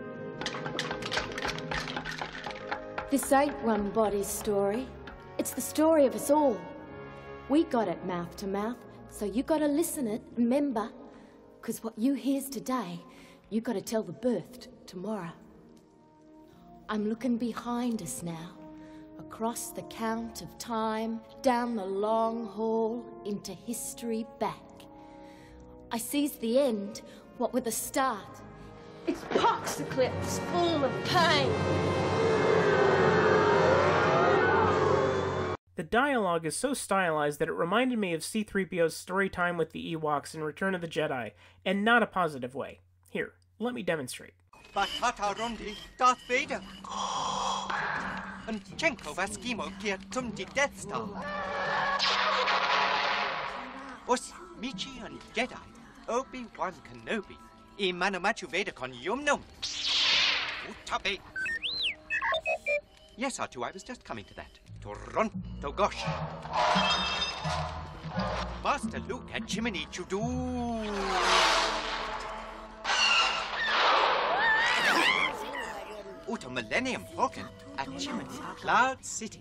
[SPEAKER 10] This ain't one body's story. It's the story of us all. We got it mouth to mouth, so you gotta listen it, remember. Cause what you hears today, you gotta tell the birthed tomorrow. I'm looking behind us now, across the count of time, down the long hall, into history back. I sees the end, what with the start. It's poxiclips full of pain.
[SPEAKER 1] The dialogue is so stylized that it reminded me of C three P O's story time with the Ewoks in Return of the Jedi, and not a positive way. Here, let me demonstrate.
[SPEAKER 17] Batata Rundi, Darth Vader. And Chenko Vaskimo Kier Tumdi Death Star. Os Michi and Jedi, Obi-Wan Kenobi, I Manamachu Vader Con Yumnum. Utabe. Yes, R two, I was just coming to that. Toronto gosh. Basta look at chimney to do. Uto Millennium Falcon at Chimney Cloud City.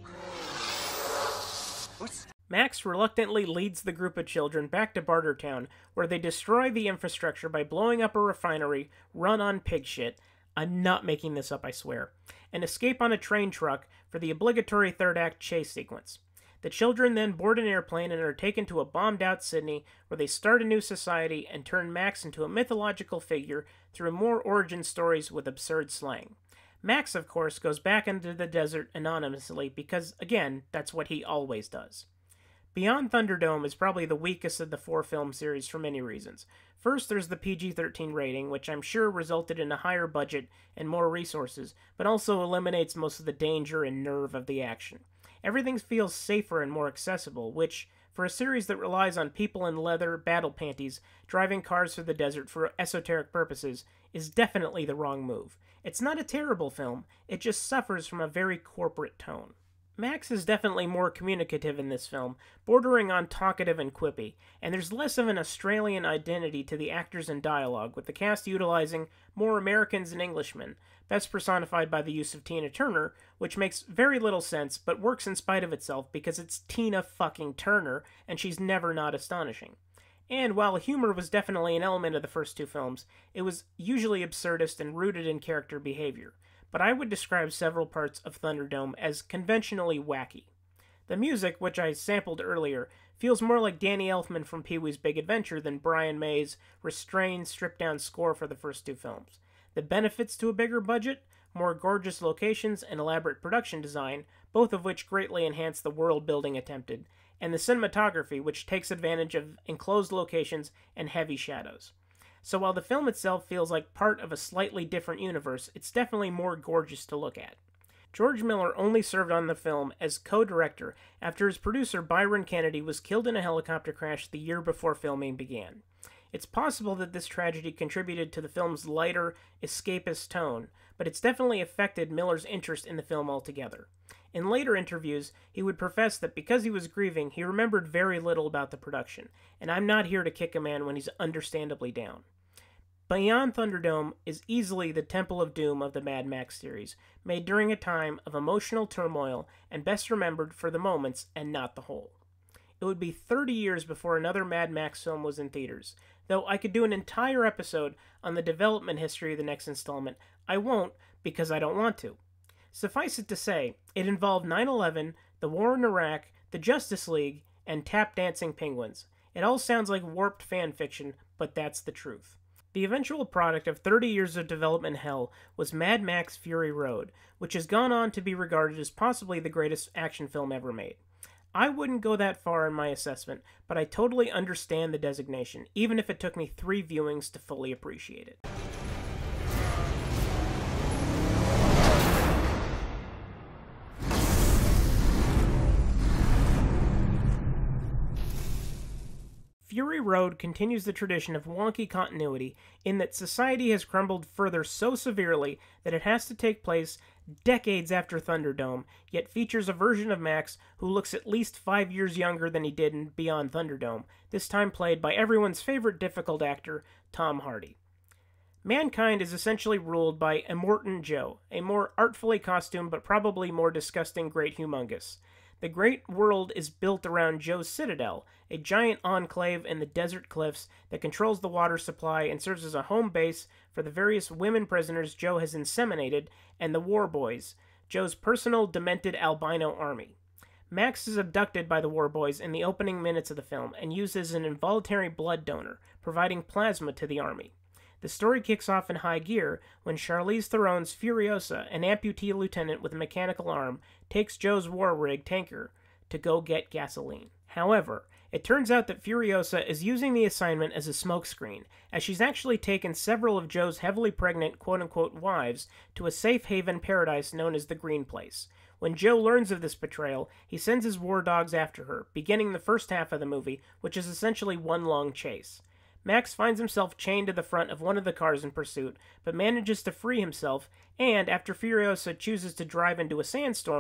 [SPEAKER 17] What's
[SPEAKER 1] Max reluctantly leads the group of children back to Bartertown, where they destroy the infrastructure by blowing up a refinery run on pig shit. I'm not making this up, I swear. And escape on a train truck for the obligatory third act chase sequence. The children then board an airplane and are taken to a bombed-out Sydney, where they start a new society and turn Max into a mythological figure through more origin stories with absurd slang. Max, of course, goes back into the desert anonymously because, again, that's what he always does. Beyond Thunderdome is probably the weakest of the four film series for many reasons. First, there's the P G thirteen rating, which I'm sure resulted in a higher budget and more resources, but also eliminates most of the danger and nerve of the action. Everything feels safer and more accessible, which, for a series that relies on people in leather battle panties driving cars through the desert for esoteric purposes, is definitely the wrong move. It's not a terrible film, it just suffers from a very corporate tone. Max is definitely more communicative in this film, bordering on talkative and quippy, and there's less of an Australian identity to the actors and dialogue, with the cast utilizing more Americans and Englishmen, best personified by the use of Tina Turner, which makes very little sense, but works in spite of itself because it's Tina fucking Turner, and she's never not astonishing. And while humor was definitely an element of the first two films, it was usually absurdist and rooted in character behavior. But I would describe several parts of Thunderdome as conventionally wacky. The music, which I sampled earlier, feels more like Danny Elfman from Pee-wee's Big Adventure than Brian May's restrained, stripped-down score for the first two films. The benefits to a bigger budget, more gorgeous locations, and elaborate production design, both of which greatly enhance the world-building attempted, and the cinematography, which takes advantage of enclosed locations and heavy shadows. So while the film itself feels like part of a slightly different universe, it's definitely more gorgeous to look at. George Miller only served on the film as co-director after his producer Byron Kennedy was killed in a helicopter crash the year before filming began. It's possible that this tragedy contributed to the film's lighter, escapist tone, but it's definitely affected Miller's interest in the film altogether. In later interviews, he would profess that because he was grieving, he remembered very little about the production, and I'm not here to kick a man when he's understandably down. Beyond Thunderdome is easily the Temple of Doom of the Mad Max series, made during a time of emotional turmoil and best remembered for the moments and not the whole. It would be thirty years before another Mad Max film was in theaters. Though I could do an entire episode on the development history of the next installment, I won't because I don't want to. Suffice it to say, it involved nine eleven, the war in Iraq, the Justice League, and tap-dancing penguins. It all sounds like warped fan fiction, but that's the truth. The eventual product of thirty years of development hell was Mad Max Fury Road, which has gone on to be regarded as possibly the greatest action film ever made. I wouldn't go that far in my assessment, but I totally understand the designation, even if it took me three viewings to fully appreciate it. Fury Road continues the tradition of wonky continuity in that society has crumbled further so severely that it has to take place decades after Thunderdome, yet features a version of Max who looks at least five years younger than he did in Beyond Thunderdome, this time played by everyone's favorite difficult actor, Tom Hardy. Mankind is essentially ruled by Immortan Joe, a more artfully costumed but probably more disgusting Great Humongous. The great world is built around Joe's citadel, a giant enclave in the desert cliffs that controls the water supply and serves as a home base for the various women prisoners Joe has inseminated and the War Boys, Joe's personal demented albino army. Max is abducted by the War Boys in the opening minutes of the film and used as an involuntary blood donor, providing plasma to the army. The story kicks off in high gear when Charlize Theron's Furiosa, an amputee lieutenant with a mechanical arm, takes Joe's war rig tanker to go get gasoline. However, it turns out that Furiosa is using the assignment as a smokescreen, as she's actually taken several of Joe's heavily pregnant quote-unquote wives to a safe haven paradise known as the Green Place. When Joe learns of this betrayal, he sends his war dogs after her, beginning the first half of the movie, which is essentially one long chase. Max finds himself chained to the front of one of the cars in pursuit, but manages to free himself, and after Furiosa chooses to drive into a sandstorm,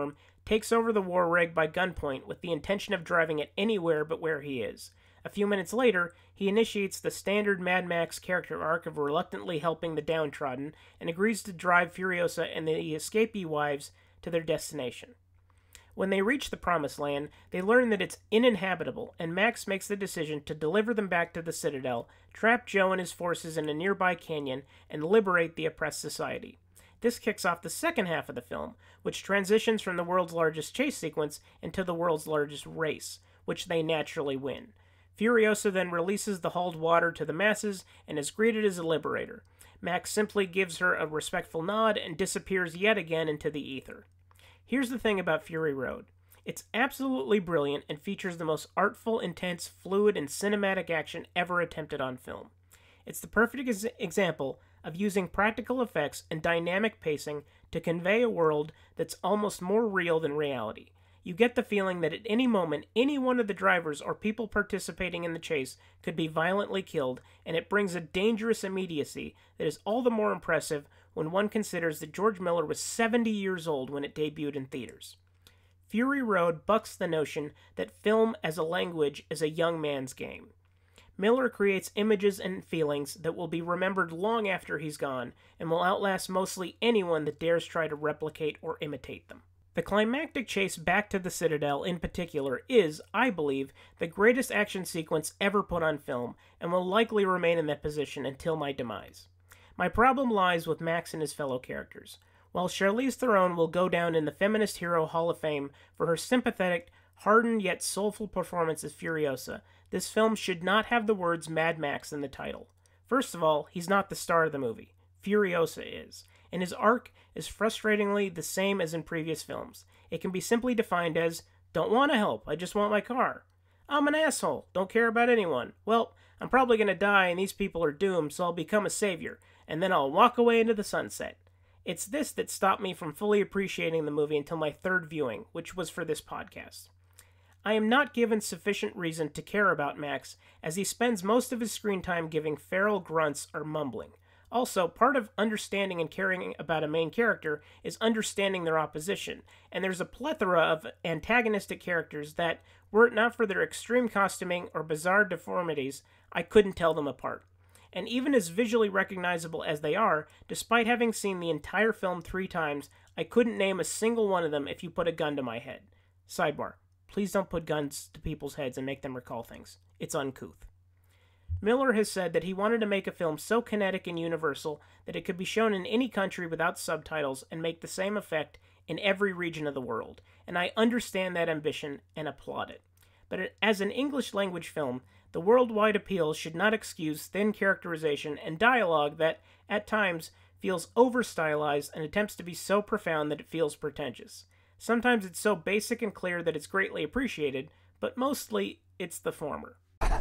[SPEAKER 1] takes over the war rig by gunpoint with the intention of driving it anywhere but where he is. A few minutes later, he initiates the standard Mad Max character arc of reluctantly helping the downtrodden and agrees to drive Furiosa and the escapee wives to their destination. When they reach the Promised Land, they learn that it's uninhabitable, and Max makes the decision to deliver them back to the Citadel, trap Joe and his forces in a nearby canyon, and liberate the oppressed society. This kicks off the second half of the film, which transitions from the world's largest chase sequence into the world's largest race, which they naturally win. Furiosa then releases the hauled water to the masses and is greeted as a liberator. Max simply gives her a respectful nod and disappears yet again into the ether. Here's the thing about Fury Road. It's absolutely brilliant and features the most artful, intense, fluid, and cinematic action ever attempted on film. It's the perfect ex- example of using practical effects and dynamic pacing to convey a world that's almost more real than reality. You get the feeling that at any moment, any one of the drivers or people participating in the chase could be violently killed, and it brings a dangerous immediacy that is all the more impressive when one considers that George Miller was seventy years old when it debuted in theaters. Fury Road bucks the notion that film as a language is a young man's game. Miller creates images and feelings that will be remembered long after he's gone, and will outlast mostly anyone that dares try to replicate or imitate them. The climactic chase back to the Citadel in particular is, I believe, the greatest action sequence ever put on film, and will likely remain in that position until my demise. My problem lies with Max and his fellow characters. While Charlize Theron will go down in the Feminist Hero Hall of Fame for her sympathetic, hardened yet soulful performance as Furiosa, this film should not have the words Mad Max in the title. First of all, he's not the star of the movie. Furiosa is, and his arc is frustratingly the same as in previous films. It can be simply defined as, don't want to help, I just want my car. I'm an asshole, don't care about anyone. Well, I'm probably going to die and these people are doomed, so I'll become a savior, and then I'll walk away into the sunset. It's this that stopped me from fully appreciating the movie until my third viewing, which was for this podcast. I am not given sufficient reason to care about Max, as he spends most of his screen time giving feral grunts or mumbling. Also, part of understanding and caring about a main character is understanding their opposition, and there's a plethora of antagonistic characters that, were it not for their extreme costuming or bizarre deformities, I couldn't tell them apart. And even as visually recognizable as they are, despite having seen the entire film three times, I couldn't name a single one of them if you put a gun to my head. Sidebar. Please don't put guns to people's heads and make them recall things. It's uncouth. Miller has said that he wanted to make a film so kinetic and universal that it could be shown in any country without subtitles and make the same effect in every region of the world, and I understand that ambition and applaud it. But as an English-language film, the worldwide appeal should not excuse thin characterization and dialogue that, at times, feels over-stylized and attempts to be so profound that it feels pretentious. Sometimes it's so basic and clear that it's greatly appreciated, but mostly it's the former.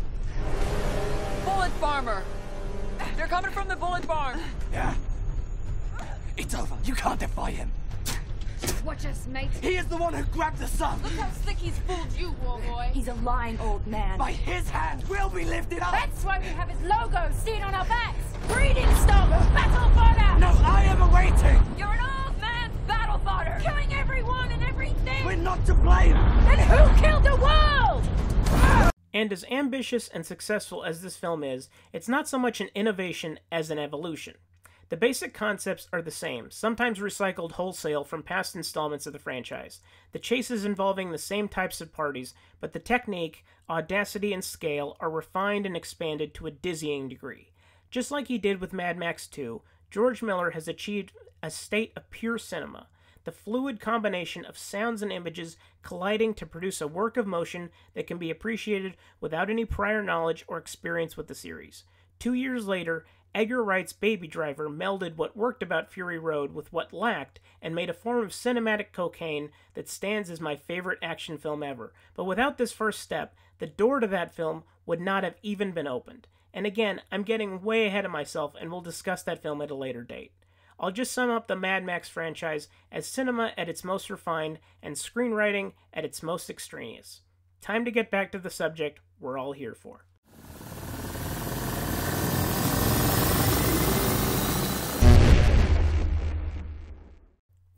[SPEAKER 18] Bullet farmer! They're coming from the bullet barn!
[SPEAKER 19] Yeah. It's over. You can't defy him.
[SPEAKER 10] Watch us, mate.
[SPEAKER 19] He is the one who grabbed the sun.
[SPEAKER 10] Look how slick he's fooled you, war boy. He's a lying old man.
[SPEAKER 19] By his hand will be lifted up.
[SPEAKER 10] That's why we have his logo seen on our backs. Breeding stock, battle fodder.
[SPEAKER 19] No, I am awaiting.
[SPEAKER 10] You're an old man battle fodder. Killing everyone and everything.
[SPEAKER 19] We're not to blame.
[SPEAKER 10] Then who killed the world?
[SPEAKER 1] And as ambitious and successful as this film is, it's not so much an innovation as an evolution. The basic concepts are the same, sometimes recycled wholesale from past installments of the franchise. The chases involving the same types of parties, but the technique, audacity, and scale are refined and expanded to a dizzying degree. Just like he did with Mad Max two, George Miller has achieved a state of pure cinema, the fluid combination of sounds and images colliding to produce a work of motion that can be appreciated without any prior knowledge or experience with the series. Two years later, Edgar Wright's Baby Driver melded what worked about Fury Road with what lacked and made a form of cinematic cocaine that stands as my favorite action film ever. But without this first step, the door to that film would not have even been opened. And again, I'm getting way ahead of myself, and we'll discuss that film at a later date. I'll just sum up the Mad Max franchise as cinema at its most refined and screenwriting at its most extraneous. Time to get back to the subject we're all here for.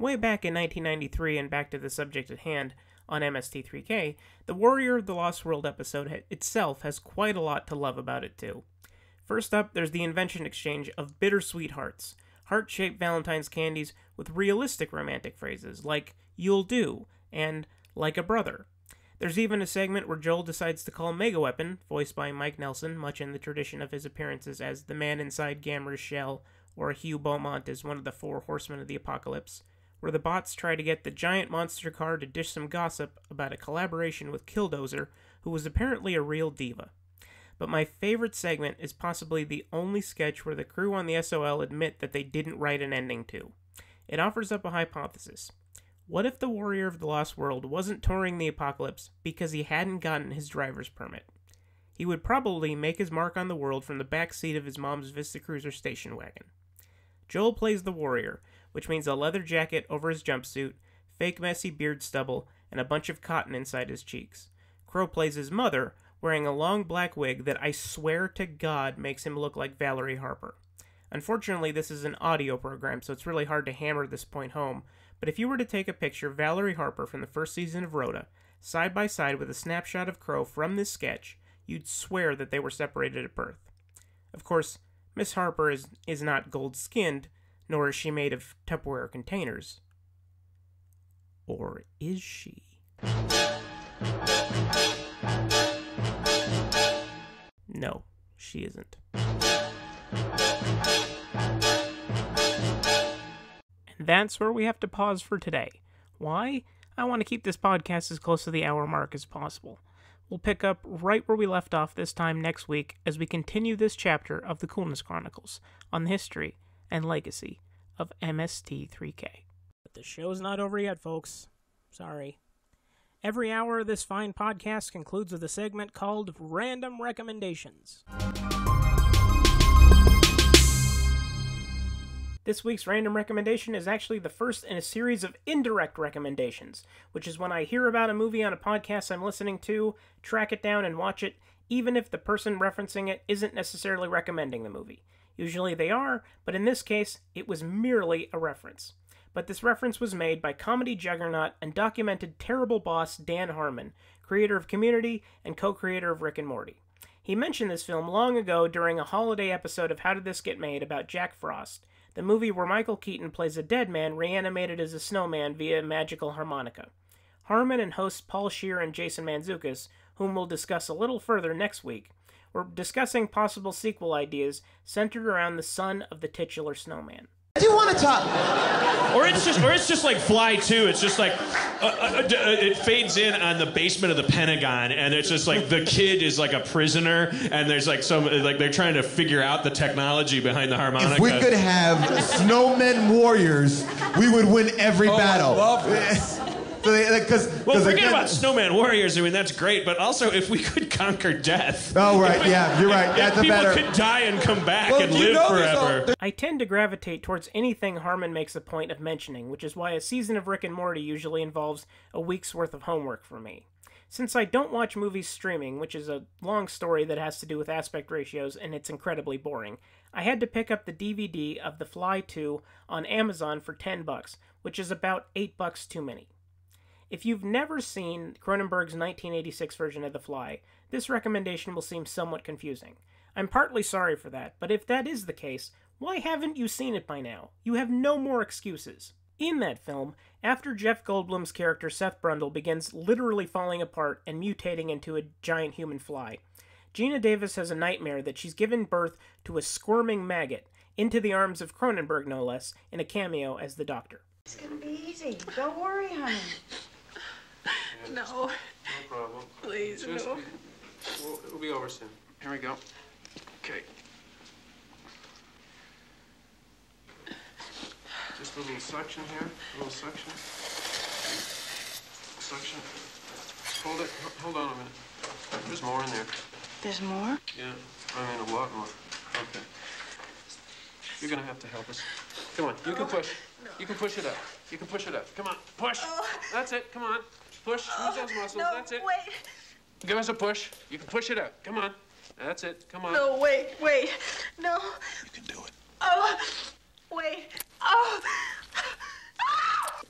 [SPEAKER 1] way back in nineteen ninety-three, and back to the subject at hand, on M S T three K, the Warrior of the Lost World episode itself has quite a lot to love about it too. First up, there's the invention exchange of bittersweet hearts, heart-shaped Valentine's candies with realistic romantic phrases like, "you'll do," and "like a brother." There's even a segment where Joel decides to call Megaweapon, voiced by Mike Nelson, much in the tradition of his appearances as the man inside Gamera's shell, or Hugh Beaumont as one of the four horsemen of the apocalypse, where the bots try to get the giant monster car to dish some gossip about a collaboration with Killdozer, who was apparently a real diva. But my favorite segment is possibly the only sketch where the crew on the S O L admit that they didn't write an ending to. It offers up a hypothesis. What if the Warrior of the Lost World wasn't touring the apocalypse because he hadn't gotten his driver's permit? He would probably make his mark on the world from the back seat of his mom's Vista Cruiser station wagon. Joel plays the Warrior, which means a leather jacket over his jumpsuit, fake messy beard stubble, and a bunch of cotton inside his cheeks. Crow plays his mother, wearing a long black wig that I swear to God makes him look like Valerie Harper. Unfortunately, this is an audio program, so it's really hard to hammer this point home, but if you were to take a picture of Valerie Harper from the first season of Rhoda, side by side with a snapshot of Crow from this sketch, you'd swear that they were separated at birth. Of course, Miss Harper is, is not gold-skinned, nor is she made of Tupperware containers. Or is she? No, she isn't. And that's where we have to pause for today. Why? I want to keep this podcast as close to the hour mark as possible. We'll pick up right where we left off this time next week as we continue this chapter of the Coolness Chronicles on the history and legacy of M S T three K. But the show's not over yet, folks. Sorry. Every hour of this fine podcast concludes with a segment called Random Recommendations. This week's random recommendation is actually the first in a series of indirect recommendations, which is when I hear about a movie on a podcast I'm listening to, track it down and watch it, even if the person referencing it isn't necessarily recommending the movie. Usually they are, but in this case, it was merely a reference. But this reference was made by comedy juggernaut and documented terrible boss Dan Harmon, creator of Community and co-creator of Rick and Morty. He mentioned this film long ago during a holiday episode of How Did This Get Made about Jack Frost, the movie where Michael Keaton plays a dead man reanimated as a snowman via a magical harmonica. Harmon and hosts Paul Scheer and Jason Mantzoukas, whom we'll discuss a little further next week, were discussing possible sequel ideas centered around the son of the titular snowman.
[SPEAKER 20] I do want to talk.
[SPEAKER 2] Or it's just, or it's just like Fly two. It's just like uh, uh, uh, it fades in on the basement of the Pentagon, and it's just like the kid is like a prisoner, and there's like some like they're trying to figure out the technology behind the harmonica.
[SPEAKER 20] If we could have snowmen warriors, we would win every
[SPEAKER 2] oh,
[SPEAKER 20] battle.
[SPEAKER 2] I love this.
[SPEAKER 20] So they, cause,
[SPEAKER 2] well,
[SPEAKER 20] cause
[SPEAKER 2] forget
[SPEAKER 20] again,
[SPEAKER 2] about snowman warriors. I mean, that's great, but also if we could conquer death.
[SPEAKER 20] Oh, right,
[SPEAKER 2] we,
[SPEAKER 20] yeah, you're right. That's
[SPEAKER 2] if
[SPEAKER 20] a
[SPEAKER 2] people
[SPEAKER 20] better.
[SPEAKER 2] could die and come back
[SPEAKER 20] well,
[SPEAKER 2] and
[SPEAKER 20] you
[SPEAKER 2] live
[SPEAKER 20] know
[SPEAKER 2] forever.
[SPEAKER 20] All...
[SPEAKER 1] I tend to gravitate towards anything Harmon makes a point of mentioning, which is why a season of Rick and Morty usually involves a week's worth of homework for me. Since I don't watch movies streaming, which is a long story that has to do with aspect ratios and it's incredibly boring, I had to pick up the D V D of The Fly two on Amazon for ten bucks, which is about eight bucks too many. If you've never seen Cronenberg's nineteen eighty-six version of The Fly, this recommendation will seem somewhat confusing. I'm partly sorry for that, but if that is the case, why haven't you seen it by now? You have no more excuses. In that film, after Jeff Goldblum's character Seth Brundle begins literally falling apart and mutating into a giant human fly, Gina Davis has a nightmare that she's given birth to a squirming maggot, into the arms of Cronenberg no less, in a cameo as the Doctor.
[SPEAKER 10] It's gonna be easy. Don't worry, honey.
[SPEAKER 16] No. No problem.
[SPEAKER 10] Please,
[SPEAKER 16] Just,
[SPEAKER 10] no.
[SPEAKER 16] We'll, it'll be over soon. Here we go. Okay. Just a little suction here. A little suction. Suction. Hold it. Hold on a minute. There's more in there.
[SPEAKER 10] There's more?
[SPEAKER 16] Yeah. I mean, a lot more. Okay. You're gonna have to help us. Come on. You can push. You can push it up. You can push it up. Come on. Push. That's it. Come on. Push. Use those muscles.
[SPEAKER 10] No,
[SPEAKER 16] That's it.
[SPEAKER 10] wait.
[SPEAKER 16] Give us a push. You can push it up. Come on. That's it. Come on.
[SPEAKER 10] No, wait, wait. No.
[SPEAKER 16] You can do it.
[SPEAKER 10] Oh, wait. Oh.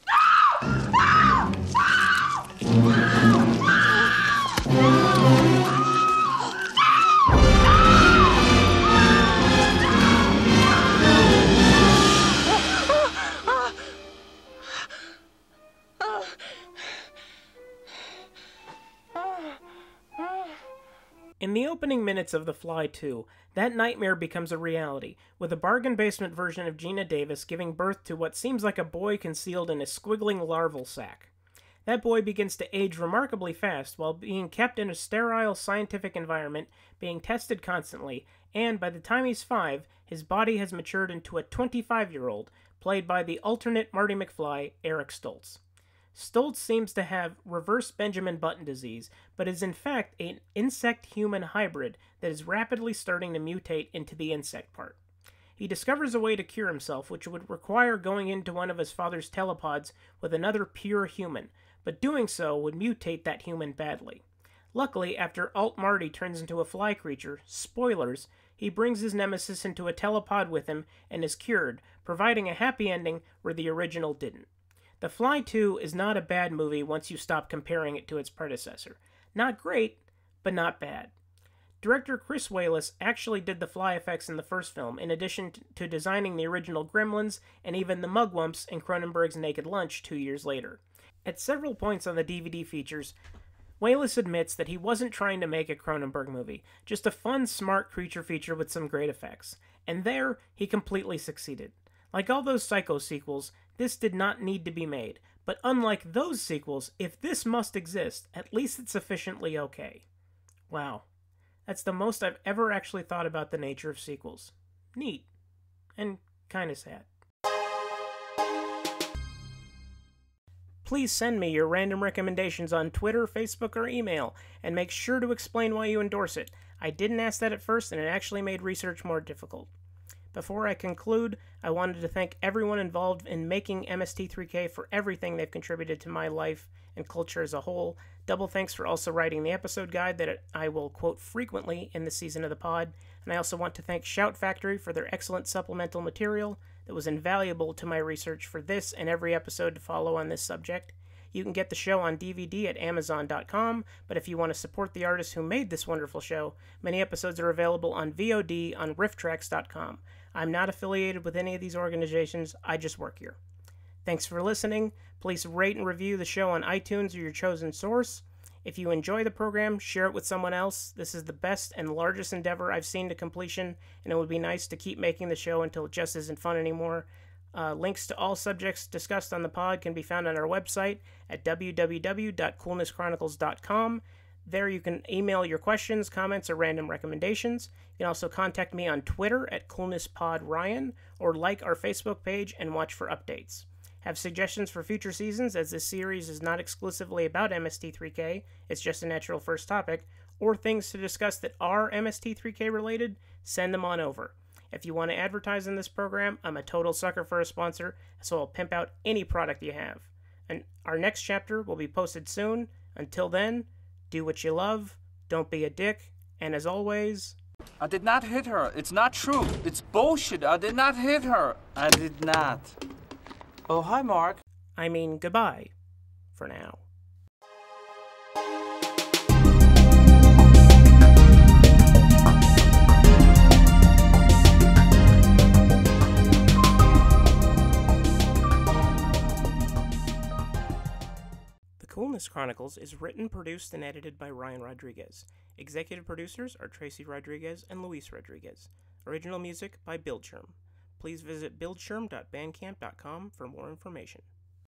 [SPEAKER 1] In the opening minutes of The Fly two, that nightmare becomes a reality, with a bargain basement version of Gina Davis giving birth to what seems like a boy concealed in a squiggling larval sac. That boy begins to age remarkably fast while being kept in a sterile scientific environment, being tested constantly, and by the time he's five, his body has matured into a twenty-five-year-old, played by the alternate Marty McFly, Eric Stoltz. Stoltz seems to have reverse Benjamin Button disease, but is in fact an insect-human hybrid that is rapidly starting to mutate into the insect part. He discovers a way to cure himself, which would require going into one of his father's telepods with another pure human, but doing so would mutate that human badly. Luckily, after Alt Marty turns into a fly creature, spoilers, he brings his nemesis into a telepod with him and is cured, providing a happy ending where the original didn't. The Fly two is not a bad movie once you stop comparing it to its predecessor. Not great, but not bad. Director Chris Walas actually did the fly effects in the first film, in addition to designing the original Gremlins and even the Mugwumps in Cronenberg's Naked Lunch two years later. At several points on the D V D features, Walas admits that he wasn't trying to make a Cronenberg movie, just a fun, smart creature feature with some great effects. And there, he completely succeeded. Like all those Psycho sequels, this did not need to be made, but unlike those sequels, if this must exist, at least it's sufficiently okay. Wow. That's the most I've ever actually thought about the nature of sequels. Neat. And kinda sad. Please send me your random recommendations on Twitter, Facebook, or email, and make sure to explain why you endorse it. I didn't ask that at first, and it actually made research more difficult. Before I conclude, I wanted to thank everyone involved in making M S T three K for everything they've contributed to my life and culture as a whole. Double thanks for also writing the episode guide that I will quote frequently in this season of the pod. And I also want to thank Shout Factory for their excellent supplemental material that was invaluable to my research for this and every episode to follow on this subject. You can get the show on D V D at amazon dot com, but if you want to support the artists who made this wonderful show, many episodes are available on V O D on riff tracks dot com. I'm not affiliated with any of these organizations, I just work here. Thanks for listening. Please rate and review the show on iTunes or your chosen source. If you enjoy the program, share it with someone else. This is the best and largest endeavor I've seen to completion, and it would be nice to keep making the show until it just isn't fun anymore. Uh, links to all subjects discussed on the pod can be found on our website at w w w dot coolness chronicles dot com. There you can email your questions, comments, or random recommendations. You can also contact me on Twitter at CoolnessPodRyan, or like our Facebook page and watch for updates. Have suggestions for future seasons, as this series is not exclusively about M S T three K, it's just a natural first topic, or things to discuss that are M S T three K related, send them on over. If you want to advertise in this program, I'm a total sucker for a sponsor, so I'll pimp out any product you have. And our next chapter will be posted soon. Until then, do what you love, don't be a dick, and as always...
[SPEAKER 21] I did not hit her. It's not true. It's bullshit. I did not hit her. I did not. Oh, hi, Mark.
[SPEAKER 1] I mean, goodbye. For now. Coolness Chronicles is written, produced, and edited by Ryan Rodriguez. Executive producers are Tracy Rodriguez and Luis Rodriguez. Original music by Bildschirm. Please visit bildschirm dot bandcamp dot com for more information.